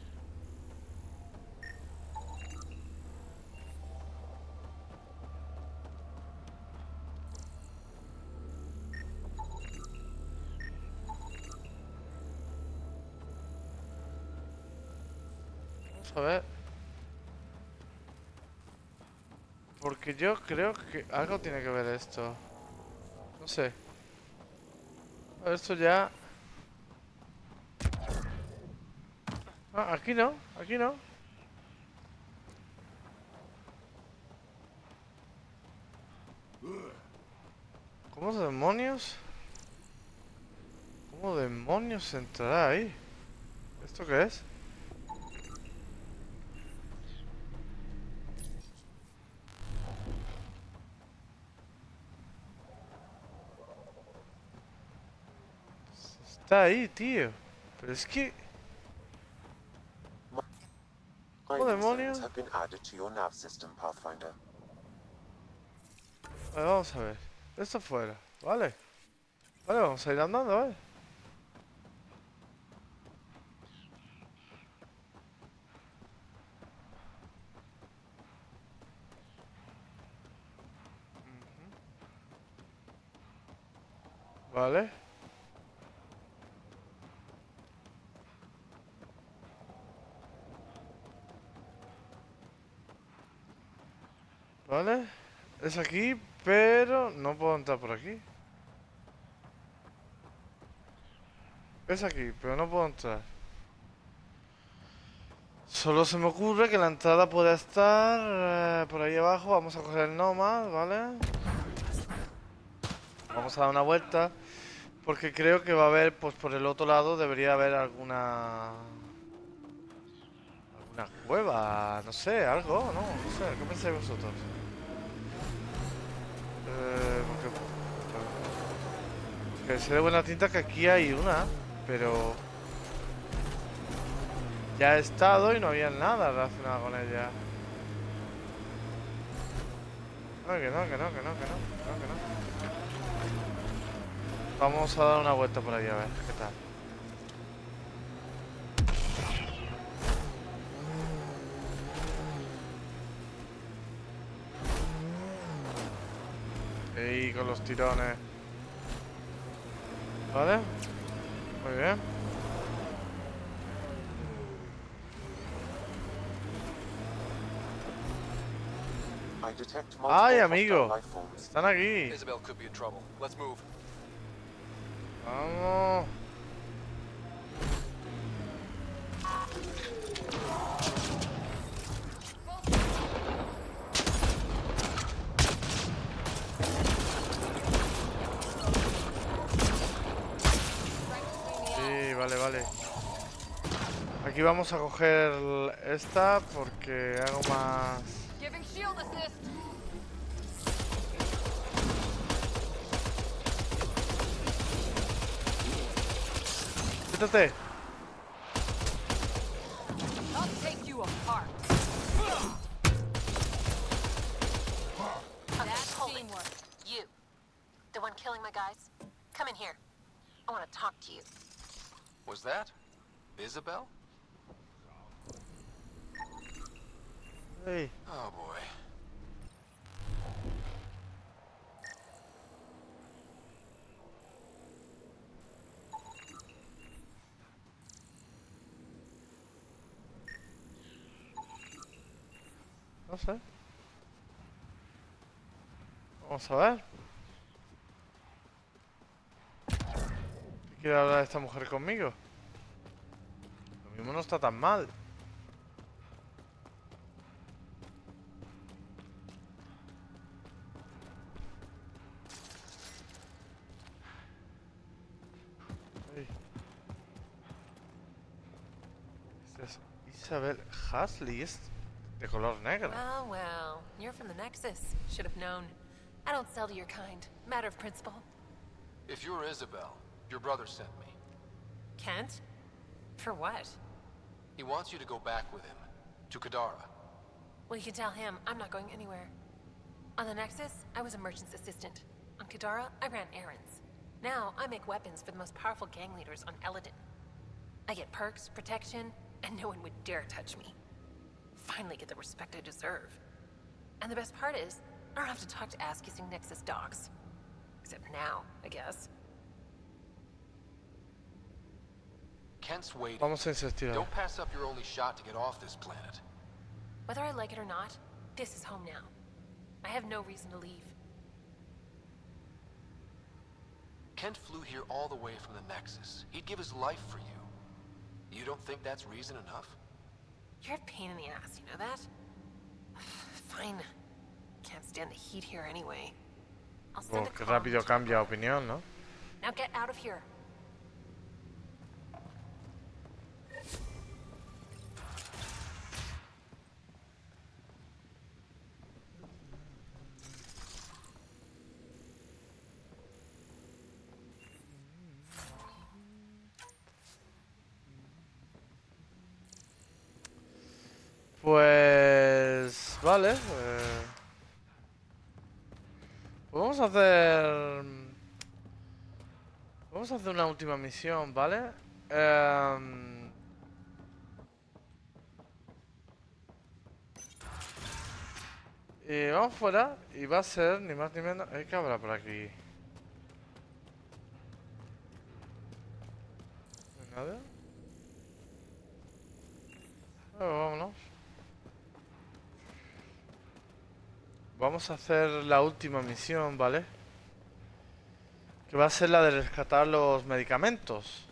Vamos a ver. Porque yo creo que algo tiene que ver esto. No sé. Esto ya... Ah, aquí no, aquí no. ¿Cómo demonios? ¿Cómo demonios entrará ahí? ¿Esto qué es? Está ahí, tío. Pero es que... ¿Cómo demonios? Have been added to your nav system, Pathfinder. Vale, vamos a ver. Esto fuera, vale. Vale, vamos a ir andando, ¿vale? Vale. Vale. Es aquí, pero no puedo entrar por aquí. Es aquí, pero no puedo entrar. Solo se me ocurre que la entrada pueda estar por ahí abajo. Vamos a coger el Nomad, ¿vale? Vamos a dar una vuelta. Porque creo que va a haber, pues por el otro lado debería haber alguna cueva, no sé, algo, ¿no? No sé, ¿qué pensáis vosotros? Porque sé de buena tinta que aquí hay una, pero ya he estado y no había nada relacionado con ella. No, que no, que no, que no, que no, que no. Vamos a dar una vuelta por ahí a ver qué tal. Ahí con los tirones. Vale. Muy bien. ¡Ay, amigo! Están aquí. Isabel could be in trouble. Let's move. Vamos. Sí, vale, vale. Aquí vamos a coger esta porque hago más... Quítate. You, the one killing my guys, come in here. I want to talk to you. Was that Isabel? Hey. Oh boy. No sé. Vamos a ver. ¿Qué quiere hablar esta mujer conmigo? Lo mismo no está tan mal. Es Isabel Hasley, es de color negro. Well, well, you're from the Nexus. Should have known. I don't sell to your kind. Matter of principle. If you're Isabel, your brother sent me. Kent? For what? He wants you to go back with him. To Kadara. Well, you can tell him I'm not going anywhere. On the Nexus, I was a merchant's assistant. On Kadara, I ran errands. Now, I make weapons for the most powerful gang leaders on Eladin. I get perks, protection, and no one would dare touch me. Finally get the respect I deserve. And the best part is, I don't have to talk to ass-kissing Nexus dogs. Except now, I guess. Kent's waiting. Vamos a insistir. Don't pass up your only shot to get off this planet. Whether I like it or not, this is home now. I have no reason to leave. Kent flew here all the way from the Nexus. He'd give his life for you. You don't think that's reason enough? You're a pain in the ass, you know that? Fine. Can't stand the heat here anyway. I'll send a Qué call. rápido cambia de opinión, ¿no? Now get out of here. Pues... Vale. Pues vamos a hacer... Vamos a hacer una última misión, ¿vale? Y vamos fuera y va a ser ni más ni menos... ¿Qué habrá por aquí? ¿No hay nada? Vámonos. Vamos a hacer la última misión, ¿vale? Que va a ser la de rescatar los medicamentos.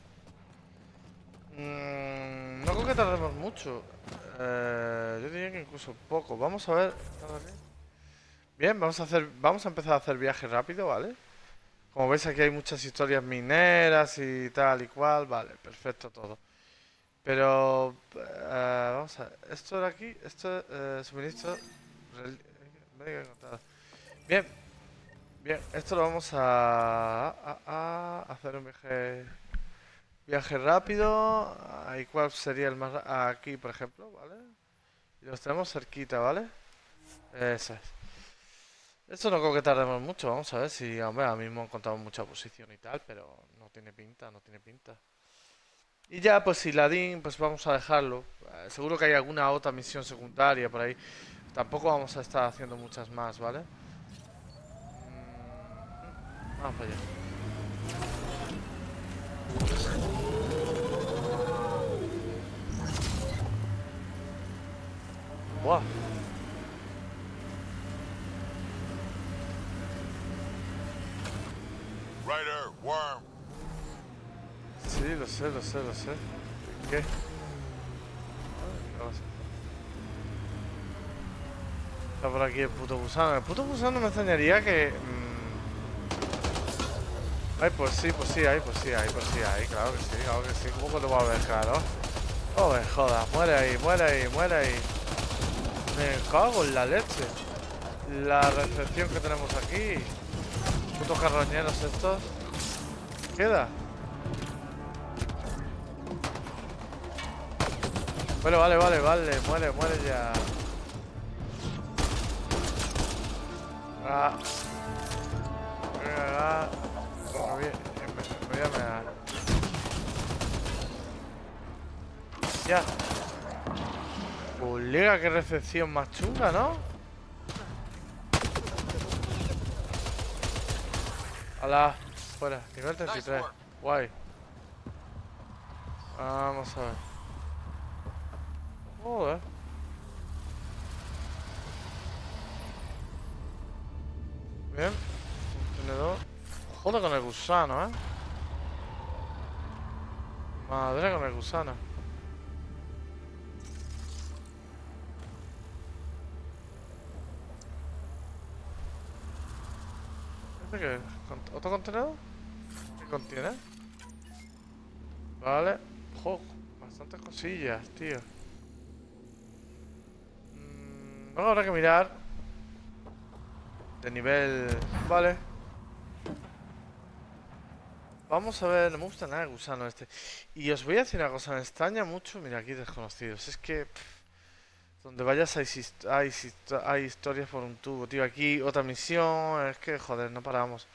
No creo que tardemos mucho. Yo diría que incluso poco. Vamos a ver. Bien, vamos a empezar a hacer viaje rápido, ¿vale? Como veis aquí hay muchas historias mineras y tal y cual. Vale, perfecto todo. Pero vamos a ver. Esto de aquí, esto suministro. Bien, bien, esto lo vamos a hacer un viaje rápido. Ahí cuál sería el más aquí, por ejemplo, ¿vale? Y los tenemos cerquita, ¿vale? Eso es. Esto no creo que tardemos mucho, vamos a ver si, hombre, ahora mismo encontramos mucha posición y tal, pero no tiene pinta, no tiene pinta. Y ya, pues si Ladin, pues vamos a dejarlo. Seguro que hay alguna otra misión secundaria por ahí. Tampoco vamos a estar haciendo muchas más, ¿vale? Vamos para allá. ¡Buah! Ryder, Worm. Sí, lo sé. ¿Qué? Está por aquí el puto gusano. El puto gusano me extrañaría que... Ay, pues sí, claro que sí. ¿Cómo que lo va a ver, claro? Oh, me joda, muere ahí. Me cago en la leche. La recepción que tenemos aquí. Putos carroñeros estos. Queda. Bueno, vale, muere ya. Me voy a mear. Ya. Colega, qué recepción más chunga, ¿no? Hala, fuera, nivel 33. Guay. Vamos a ver. Joder. Bien. Contenedor. Joder con el gusano, Madre con el gusano. ¿Este qué es? ¿Otro contenedor? ¿Qué contiene? Vale. Bastante bastantes cosillas, tío. Luego habrá que mirar. De nivel... Vale. Vamos a ver, no me gusta nada el gusano este. Y os voy a decir una cosa, me extraña mucho. Mira, aquí desconocidos. Es que... donde vayas hay historias por un tubo, tío. Aquí otra misión. Es que, joder, no paramos.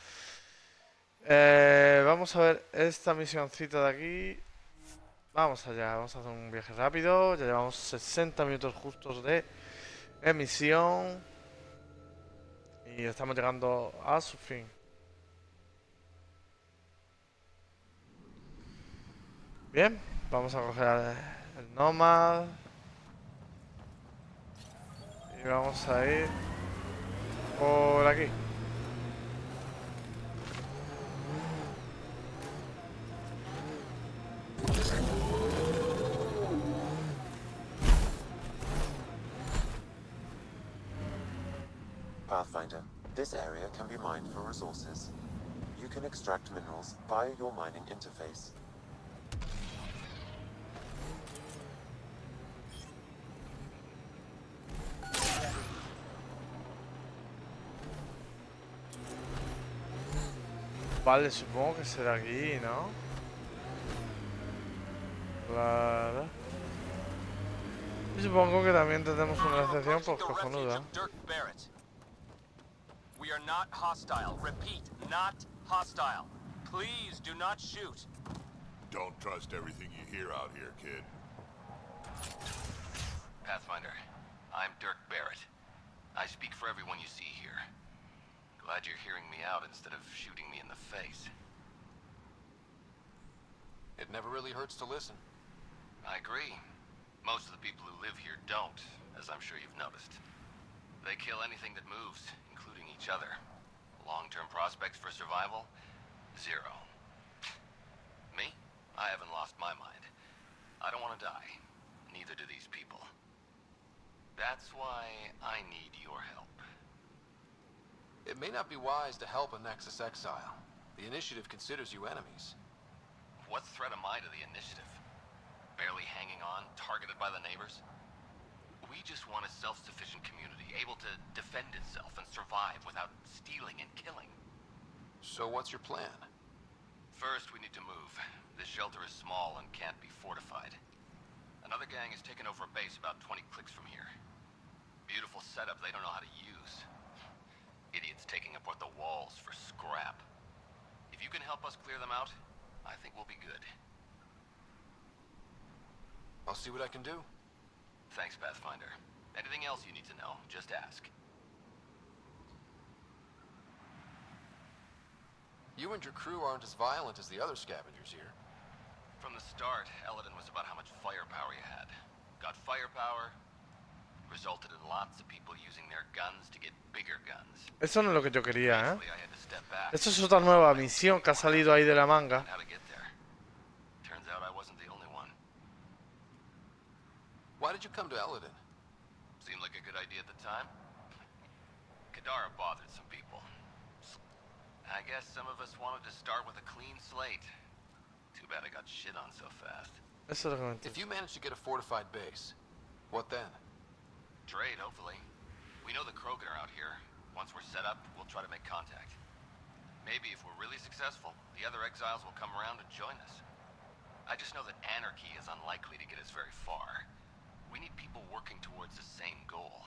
Vamos a ver esta misioncita de aquí. Vamos allá, vamos a hacer un viaje rápido. Ya llevamos 60 minutos justos de emisión. Y estamos llegando a su fin. Bien, vamos a coger el Nomad. Y vamos a ir por aquí. Pathfinder, this area can be mined for resources. You can extract minerals via your mining interface. Vale, supongo que será aquí, ¿no? Claro. Y supongo que también tenemos una recepción pues cojonuda. We are not hostile. Repeat, not hostile. Please do not shoot. Don't trust everything you hear out here, kid. Pathfinder, I'm Dirk Barrett. I speak for everyone you see here. Glad you're hearing me out instead of shooting me in the face. It never really hurts to listen. I agree. Most of the people who live here don't, as I'm sure you've noticed. They kill anything that moves, including each other. Long-term prospects for survival? Zero. Me? I haven't lost my mind. I don't want to die. Neither do these people. That's why I need your help. It may not be wise to help a Nexus exile. The Initiative considers you enemies. What threat am I to the Initiative? Barely hanging on, targeted by the neighbors? We just want a self-sufficient community, able to defend itself and survive without stealing and killing. So what's your plan? First, we need to move. This shelter is small and can't be fortified. Another gang has taken over a base about 20 clicks from here. Beautiful setup they don't know how to use. Idiots taking apart the walls for scrap. If you can help us clear them out, I think we'll be good. I'll see what I can do. Thanks, Pathfinder. Anything else you need to know, just ask. You and your crew aren't as violent as the other scavengers here. From the start, Eladon was about how much firepower you had. Got firepower, resulted in lots of people using their guns to get bigger guns. Eso no es lo que yo quería, ¿eh? Eso es otra nueva misión que ha salido ahí de la manga. Turns out I wasn't the only one. Why did you come to Eladon? Seemed like a good idea at the time. Kadara bothered some people. I guess some of us wanted to start with a clean slate. Too bad I got shit on so fast. Eso es lo que If you manage to get a fortified base, what then? Trade, hopefully. We know the Krogan are out here. Once we're set up, we'll try to make contact. Maybe if we're really successful, the other exiles will come around and join us. I just know that anarchy is unlikely to get us very far. We need people working towards the same goal.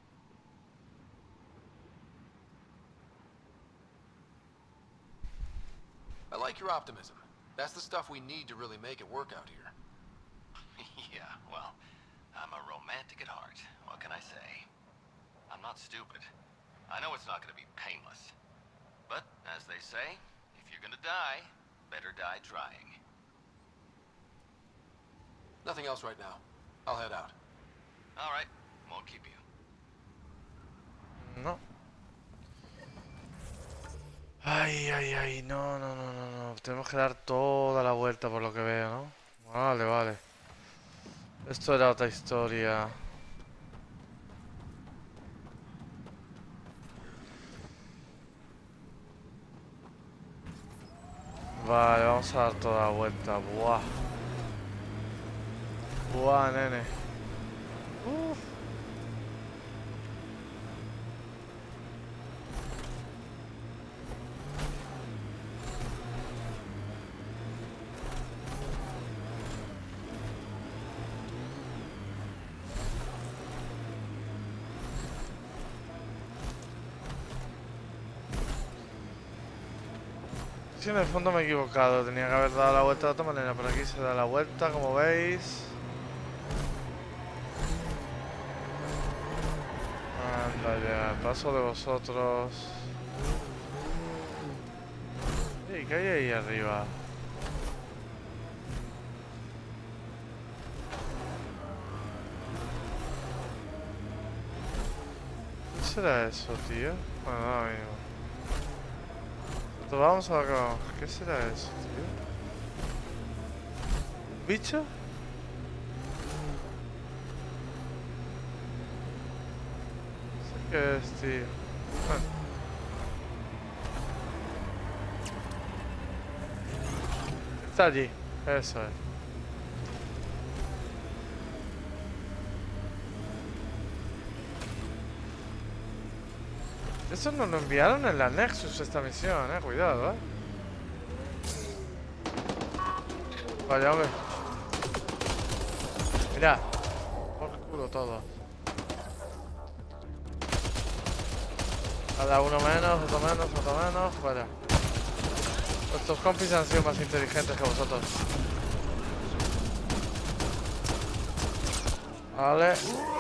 I like your optimism. That's the stuff we need to really make it work out here. Yeah, well, I'm a romantic at heart. What can I say? I'm not stupid. I know it's not going to be painless. But, as they say, if you're going to die, better die trying. Nothing else right now. I'll head out. All right, won't keep you. No. Ay, ay, ay, no, no, no, no, no. Tenemos que dar toda la vuelta por lo que veo, ¿no? Vale, vale. Esto era otra historia. Vale, vamos a dar toda la vuelta. Buah. Buah, nene. Uf. Sí, en el fondo me he equivocado, tenía que haber dado la vuelta de otra manera, por aquí se da la vuelta, como veis. Anda ya, paso de vosotros. ¿Y qué hay ahí arriba? ¿Qué será eso, tío? Bueno, nada mismo. Entonces vamos a ver qué será eso, tío. ¿Un bicho? ¿Qué es, tío? Bueno. Está allí, eso es. Eso nos lo enviaron en la Nexus, esta misión, cuidado, Vaya, hombre. Mira, por culo todo. Cada uno menos, otro menos, otro menos. Vaya. Estos compis han sido más inteligentes que vosotros. Vale.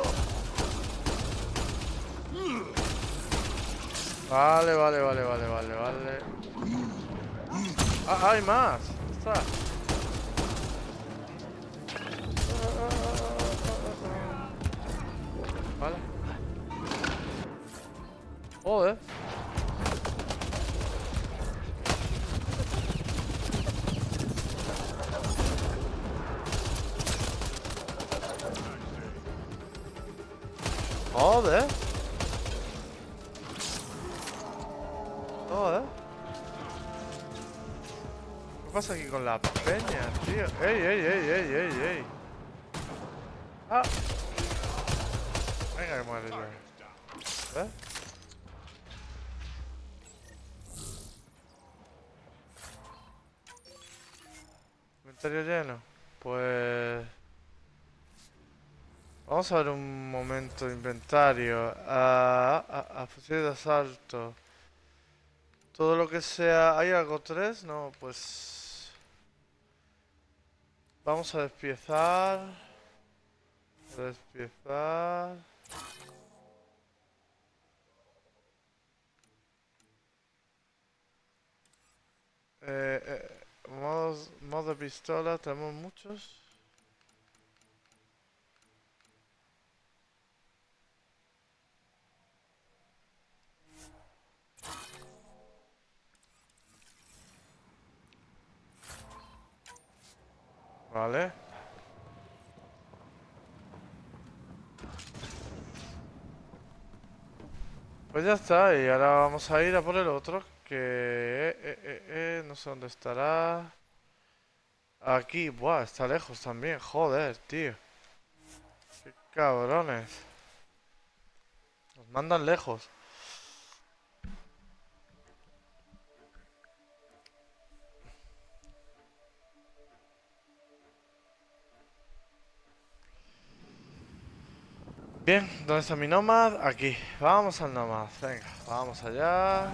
Vale. Ah, hay más. Está. Vale. Joder. Joder. ¿Qué pasa aquí con la peña, tío? ¡Ey! ¡Ah! Venga, que muere ya. ¿Inventario lleno? Pues... Vamos a ver un momento de inventario. Fusil de asalto. Todo lo que sea... ¿Hay algo 3? No, pues... Vamos a despiezar. Modos de pistola, tenemos muchos. Vale. Pues ya está, y ahora vamos a ir a por el otro, que... no sé dónde estará. Aquí, buah, está lejos también, joder, tío. Qué cabrones. Nos mandan lejos. Bien, ¿dónde está mi Nomad? Aquí. Vamos al Nomad. Venga, vamos allá.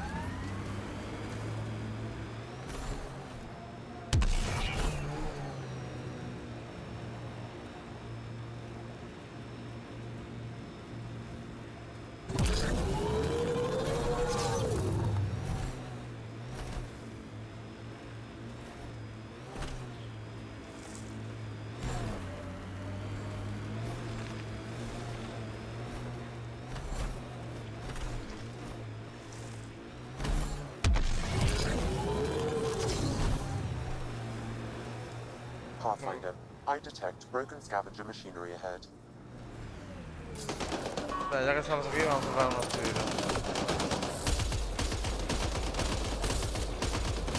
Pathfinder, I detect broken scavenger machinery ahead. Ya que estamos aquí, vamos a dar unos tiros.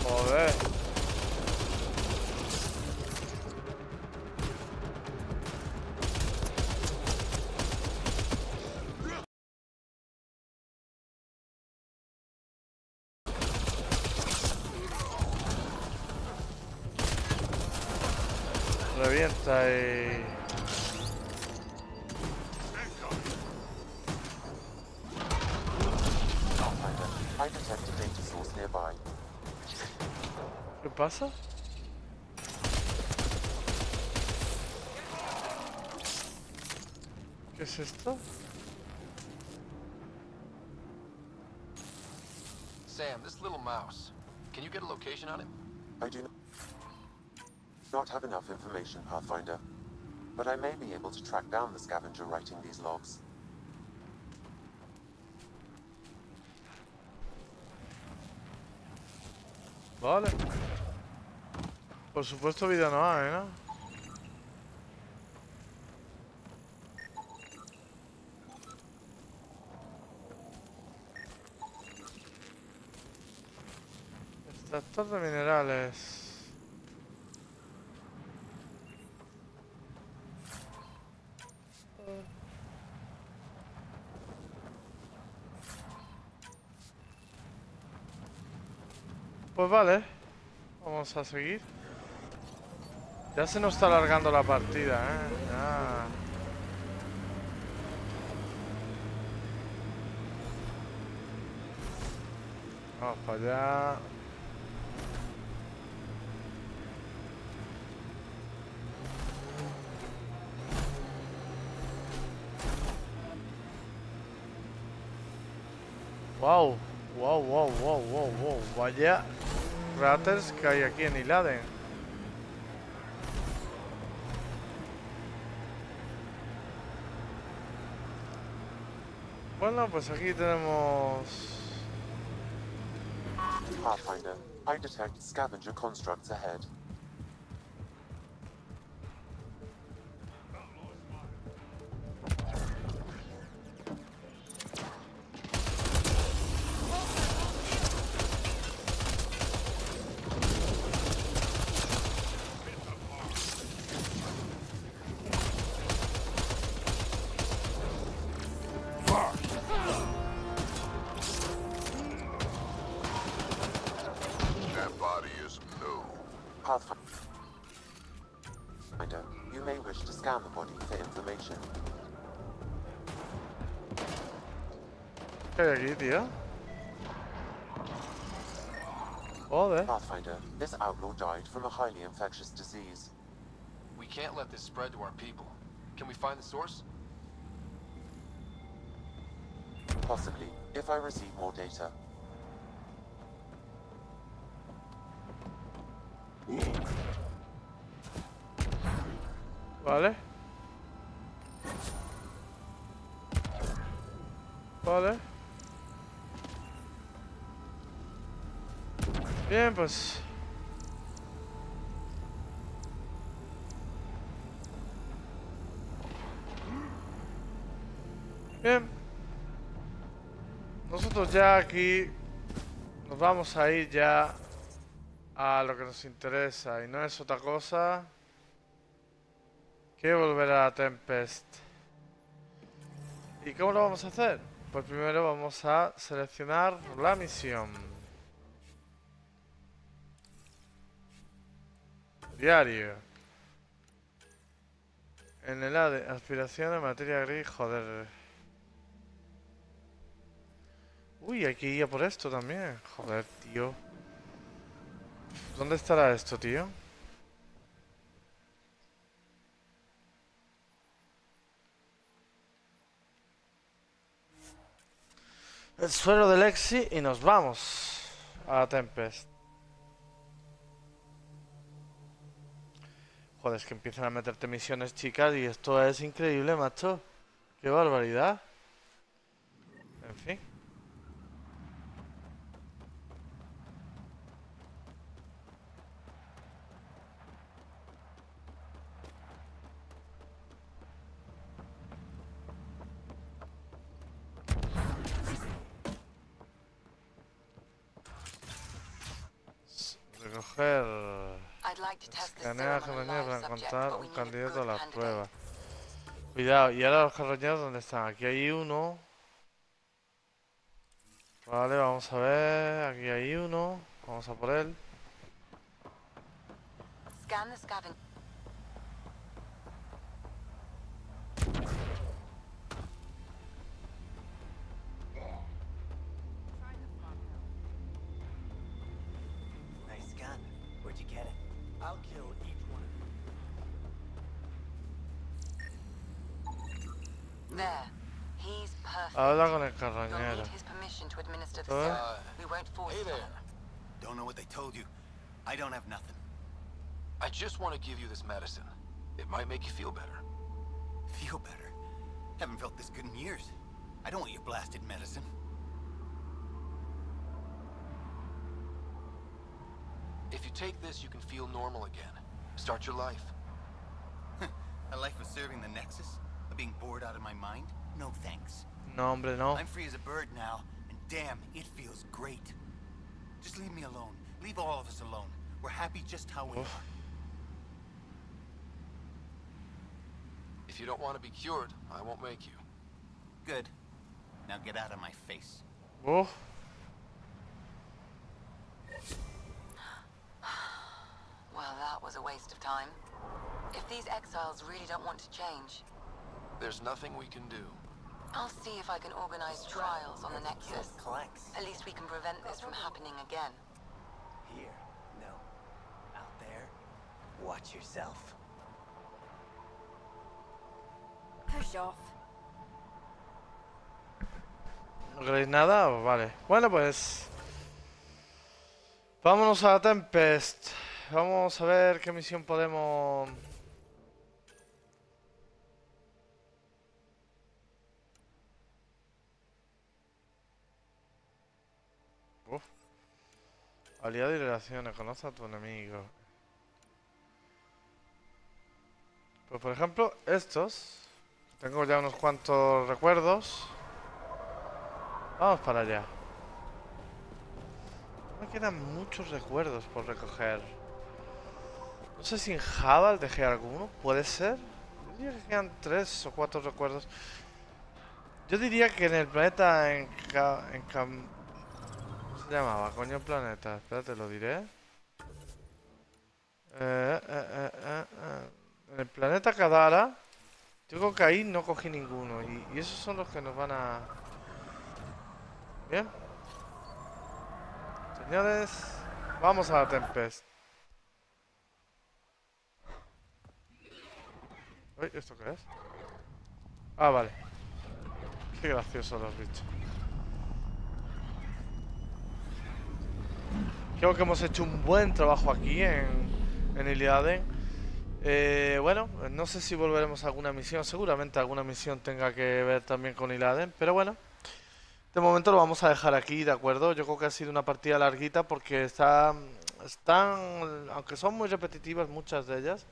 Joder. revienta y... I detect a data source nearby. ¿Qué pasa? ¿Qué es esto? Sam, this little mouse. Can you get a location on him? I do not have enough information, Pathfinder. But I may be able to track down the scavenger writing these logs. Vale. Por supuesto vida no hay, ¿no? Extractor de minerales. Pues vale, vamos a seguir. Ya se nos está alargando la partida, ¿eh? Ya. Vamos para allá. Wow, wow, wow, wow, wow, wow. Vaya cráteres que hay aquí en Iladen. Bueno, pues aquí tenemos... Pathfinder, I detect scavenger constructs ahead. Pathfinder, you may wish to scan the body for information. ¿Qué hay aquí, tío? Joder. Pathfinder, this outlaw died from a highly infectious disease. We can't let this spread to our people. Can we find the source? Possibly, if I receive more data. Vale. Vale. Bien, pues... Bien. Nosotros ya aquí nos vamos a ir ya a lo que nos interesa y no es otra cosa que volver a Tempest. ¿Y cómo lo vamos a hacer? Pues primero vamos a seleccionar la misión. Diario. En el AD, aspiración de materia gris, joder. Uy, hay que ir a por esto también. Joder, tío. ¿Dónde estará esto, tío? El suelo del Lexi y nos vamos a Tempest. Joder, es que empiezan a meterte misiones, chicas, y esto es increíble, macho. Qué barbaridad. En fin. Recoger... Escanea carroñeros para encontrar un candidato a la prueba. Cuidado, y ahora los carroñeros, ¿dónde están? Aquí hay uno. Vale, vamos a ver. Aquí hay uno. Vamos a por él. There. He's perfect. Habla con el You'll carroñero. need his permission to administer the ¿Eh? stuff. We won't force it on him. Don't know what they told you. I don't have nothing. I just want to give you this medicine. It might make you feel better. Feel better? Haven't felt this good in years. I don't want your blasted medicine. If you take this, you can feel normal again. Start your life. A life of serving the Nexus? Of being bored out of my mind? No thanks. No, hombre, no. I'm free as a bird now, and damn, it feels great. Just leave me alone. Leave all of us alone. We're happy just how we are. If you don't want to be cured, I won't make you. Good. Now get out of my face. Oh. Well, that was a waste of time. If these exiles really don't want to change, There's nothing we can do. I'll see if I can organize trials on the Nexus. At least we can prevent this from happening again. Here, no. Out there, watch yourself. Push off. ¿No queréis nada? Vale. Bueno, pues... vámonos a la Tempest. Vamos a ver qué misión podemos... Uf. Aliado y relaciones. Conoce a tu enemigo. Pues por ejemplo, estos... tengo ya unos cuantos recuerdos. Vamos para allá. Me quedan muchos recuerdos por recoger. No sé si en Java dejé alguno. ¿Puede ser? Yo diría que quedan 3 o 4 recuerdos. Yo diría que en el planeta ¿cómo se llamaba? Coño, el planeta. Espérate, lo diré. En el planeta Kadara. Yo creo que ahí no cogí ninguno. Y esos son los que nos van a... Bien. Señores, vamos a la Tempest. Uy, ¿esto qué es? Ah, vale. Qué graciosos los bichos. Creo que hemos hecho un buen trabajo aquí en Iliaden. Bueno, no sé si volveremos a alguna misión. Seguramente alguna misión tenga que ver también con Iliaden. Pero bueno, de momento lo vamos a dejar aquí, ¿de acuerdo? Yo creo que ha sido una partida larguita porque están, aunque son muy repetitivas muchas de ellas,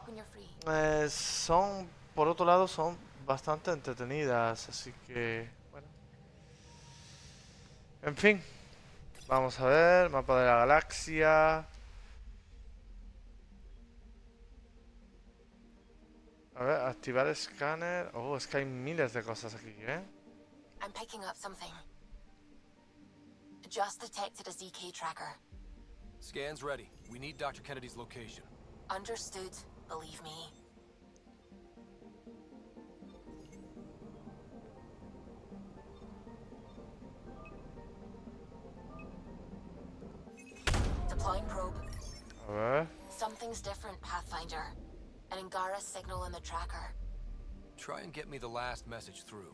son, por otro lado, son bastante entretenidas, así que, bueno. En fin, vamos a ver, mapa de la galaxia. A ver, activar escáner. Oh, es que hay miles de cosas aquí, ¿eh? I'm picking up something. Just detected a ZK tracker. Scan's ready. We need Dr. Kennedy's location. Understood, believe me. Deploying probe. A ver. Something's different, Pathfinder. An Angara signal in the tracker. Try and get me the last message through.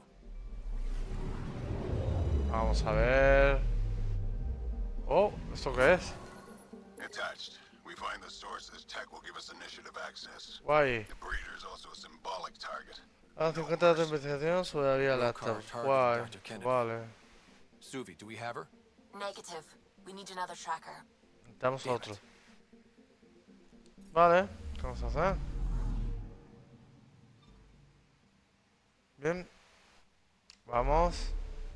Vamos a ver. Oh, ¿esto qué es? Attached. We find the source. This tech will give us initiative access. Guay. The breeder is also a symbolic target. Ah, 50 de investigación sobre la vía láctea. Guay. Vale. Suvi, do we have her? Negative. We need another tracker. Necesitamos otro. Vale. ¿Qué vamos a hacer? Bien. Vamos.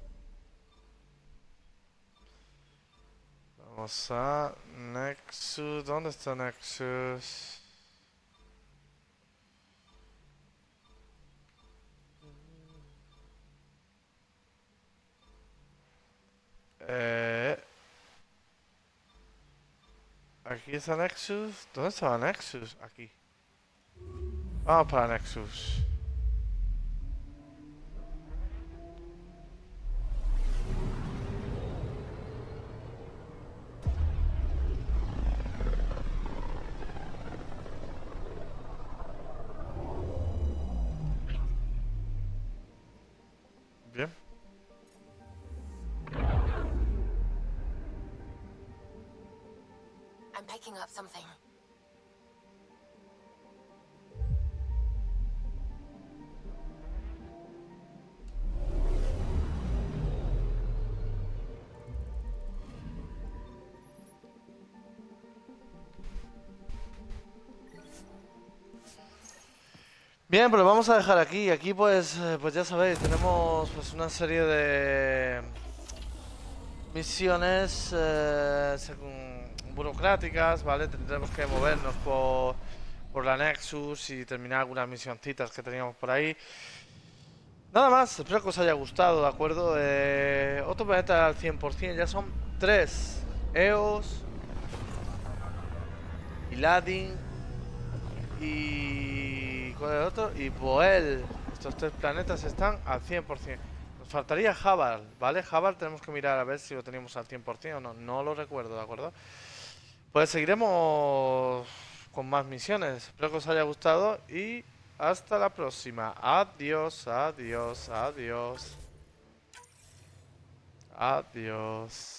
Vamos a Nexus. ¿Dónde está Nexus? Aquí está Nexus. ¿Dónde estaba Nexus? Aquí. Vamos para Nexus. Bien. I'm picking up something. Bien, pues lo vamos a dejar aquí. Aquí pues ya sabéis, tenemos pues una serie de misiones burocráticas, ¿vale? Tendremos que movernos por la Nexus y terminar algunas misioncitas que teníamos por ahí. Nada más, espero que os haya gustado, ¿de acuerdo? Otro planeta al 100%, ya son 3. Eos, Iladin y... ¿cuál es el otro? Y Boel. Estos 3 planetas están al 100%. Nos faltaría Jabal, ¿vale? Jabal tenemos que mirar a ver si lo teníamos al 100% o no. No lo recuerdo, ¿de acuerdo? Pues seguiremos con más misiones. Espero que os haya gustado y hasta la próxima. Adiós, adiós, adiós. Adiós.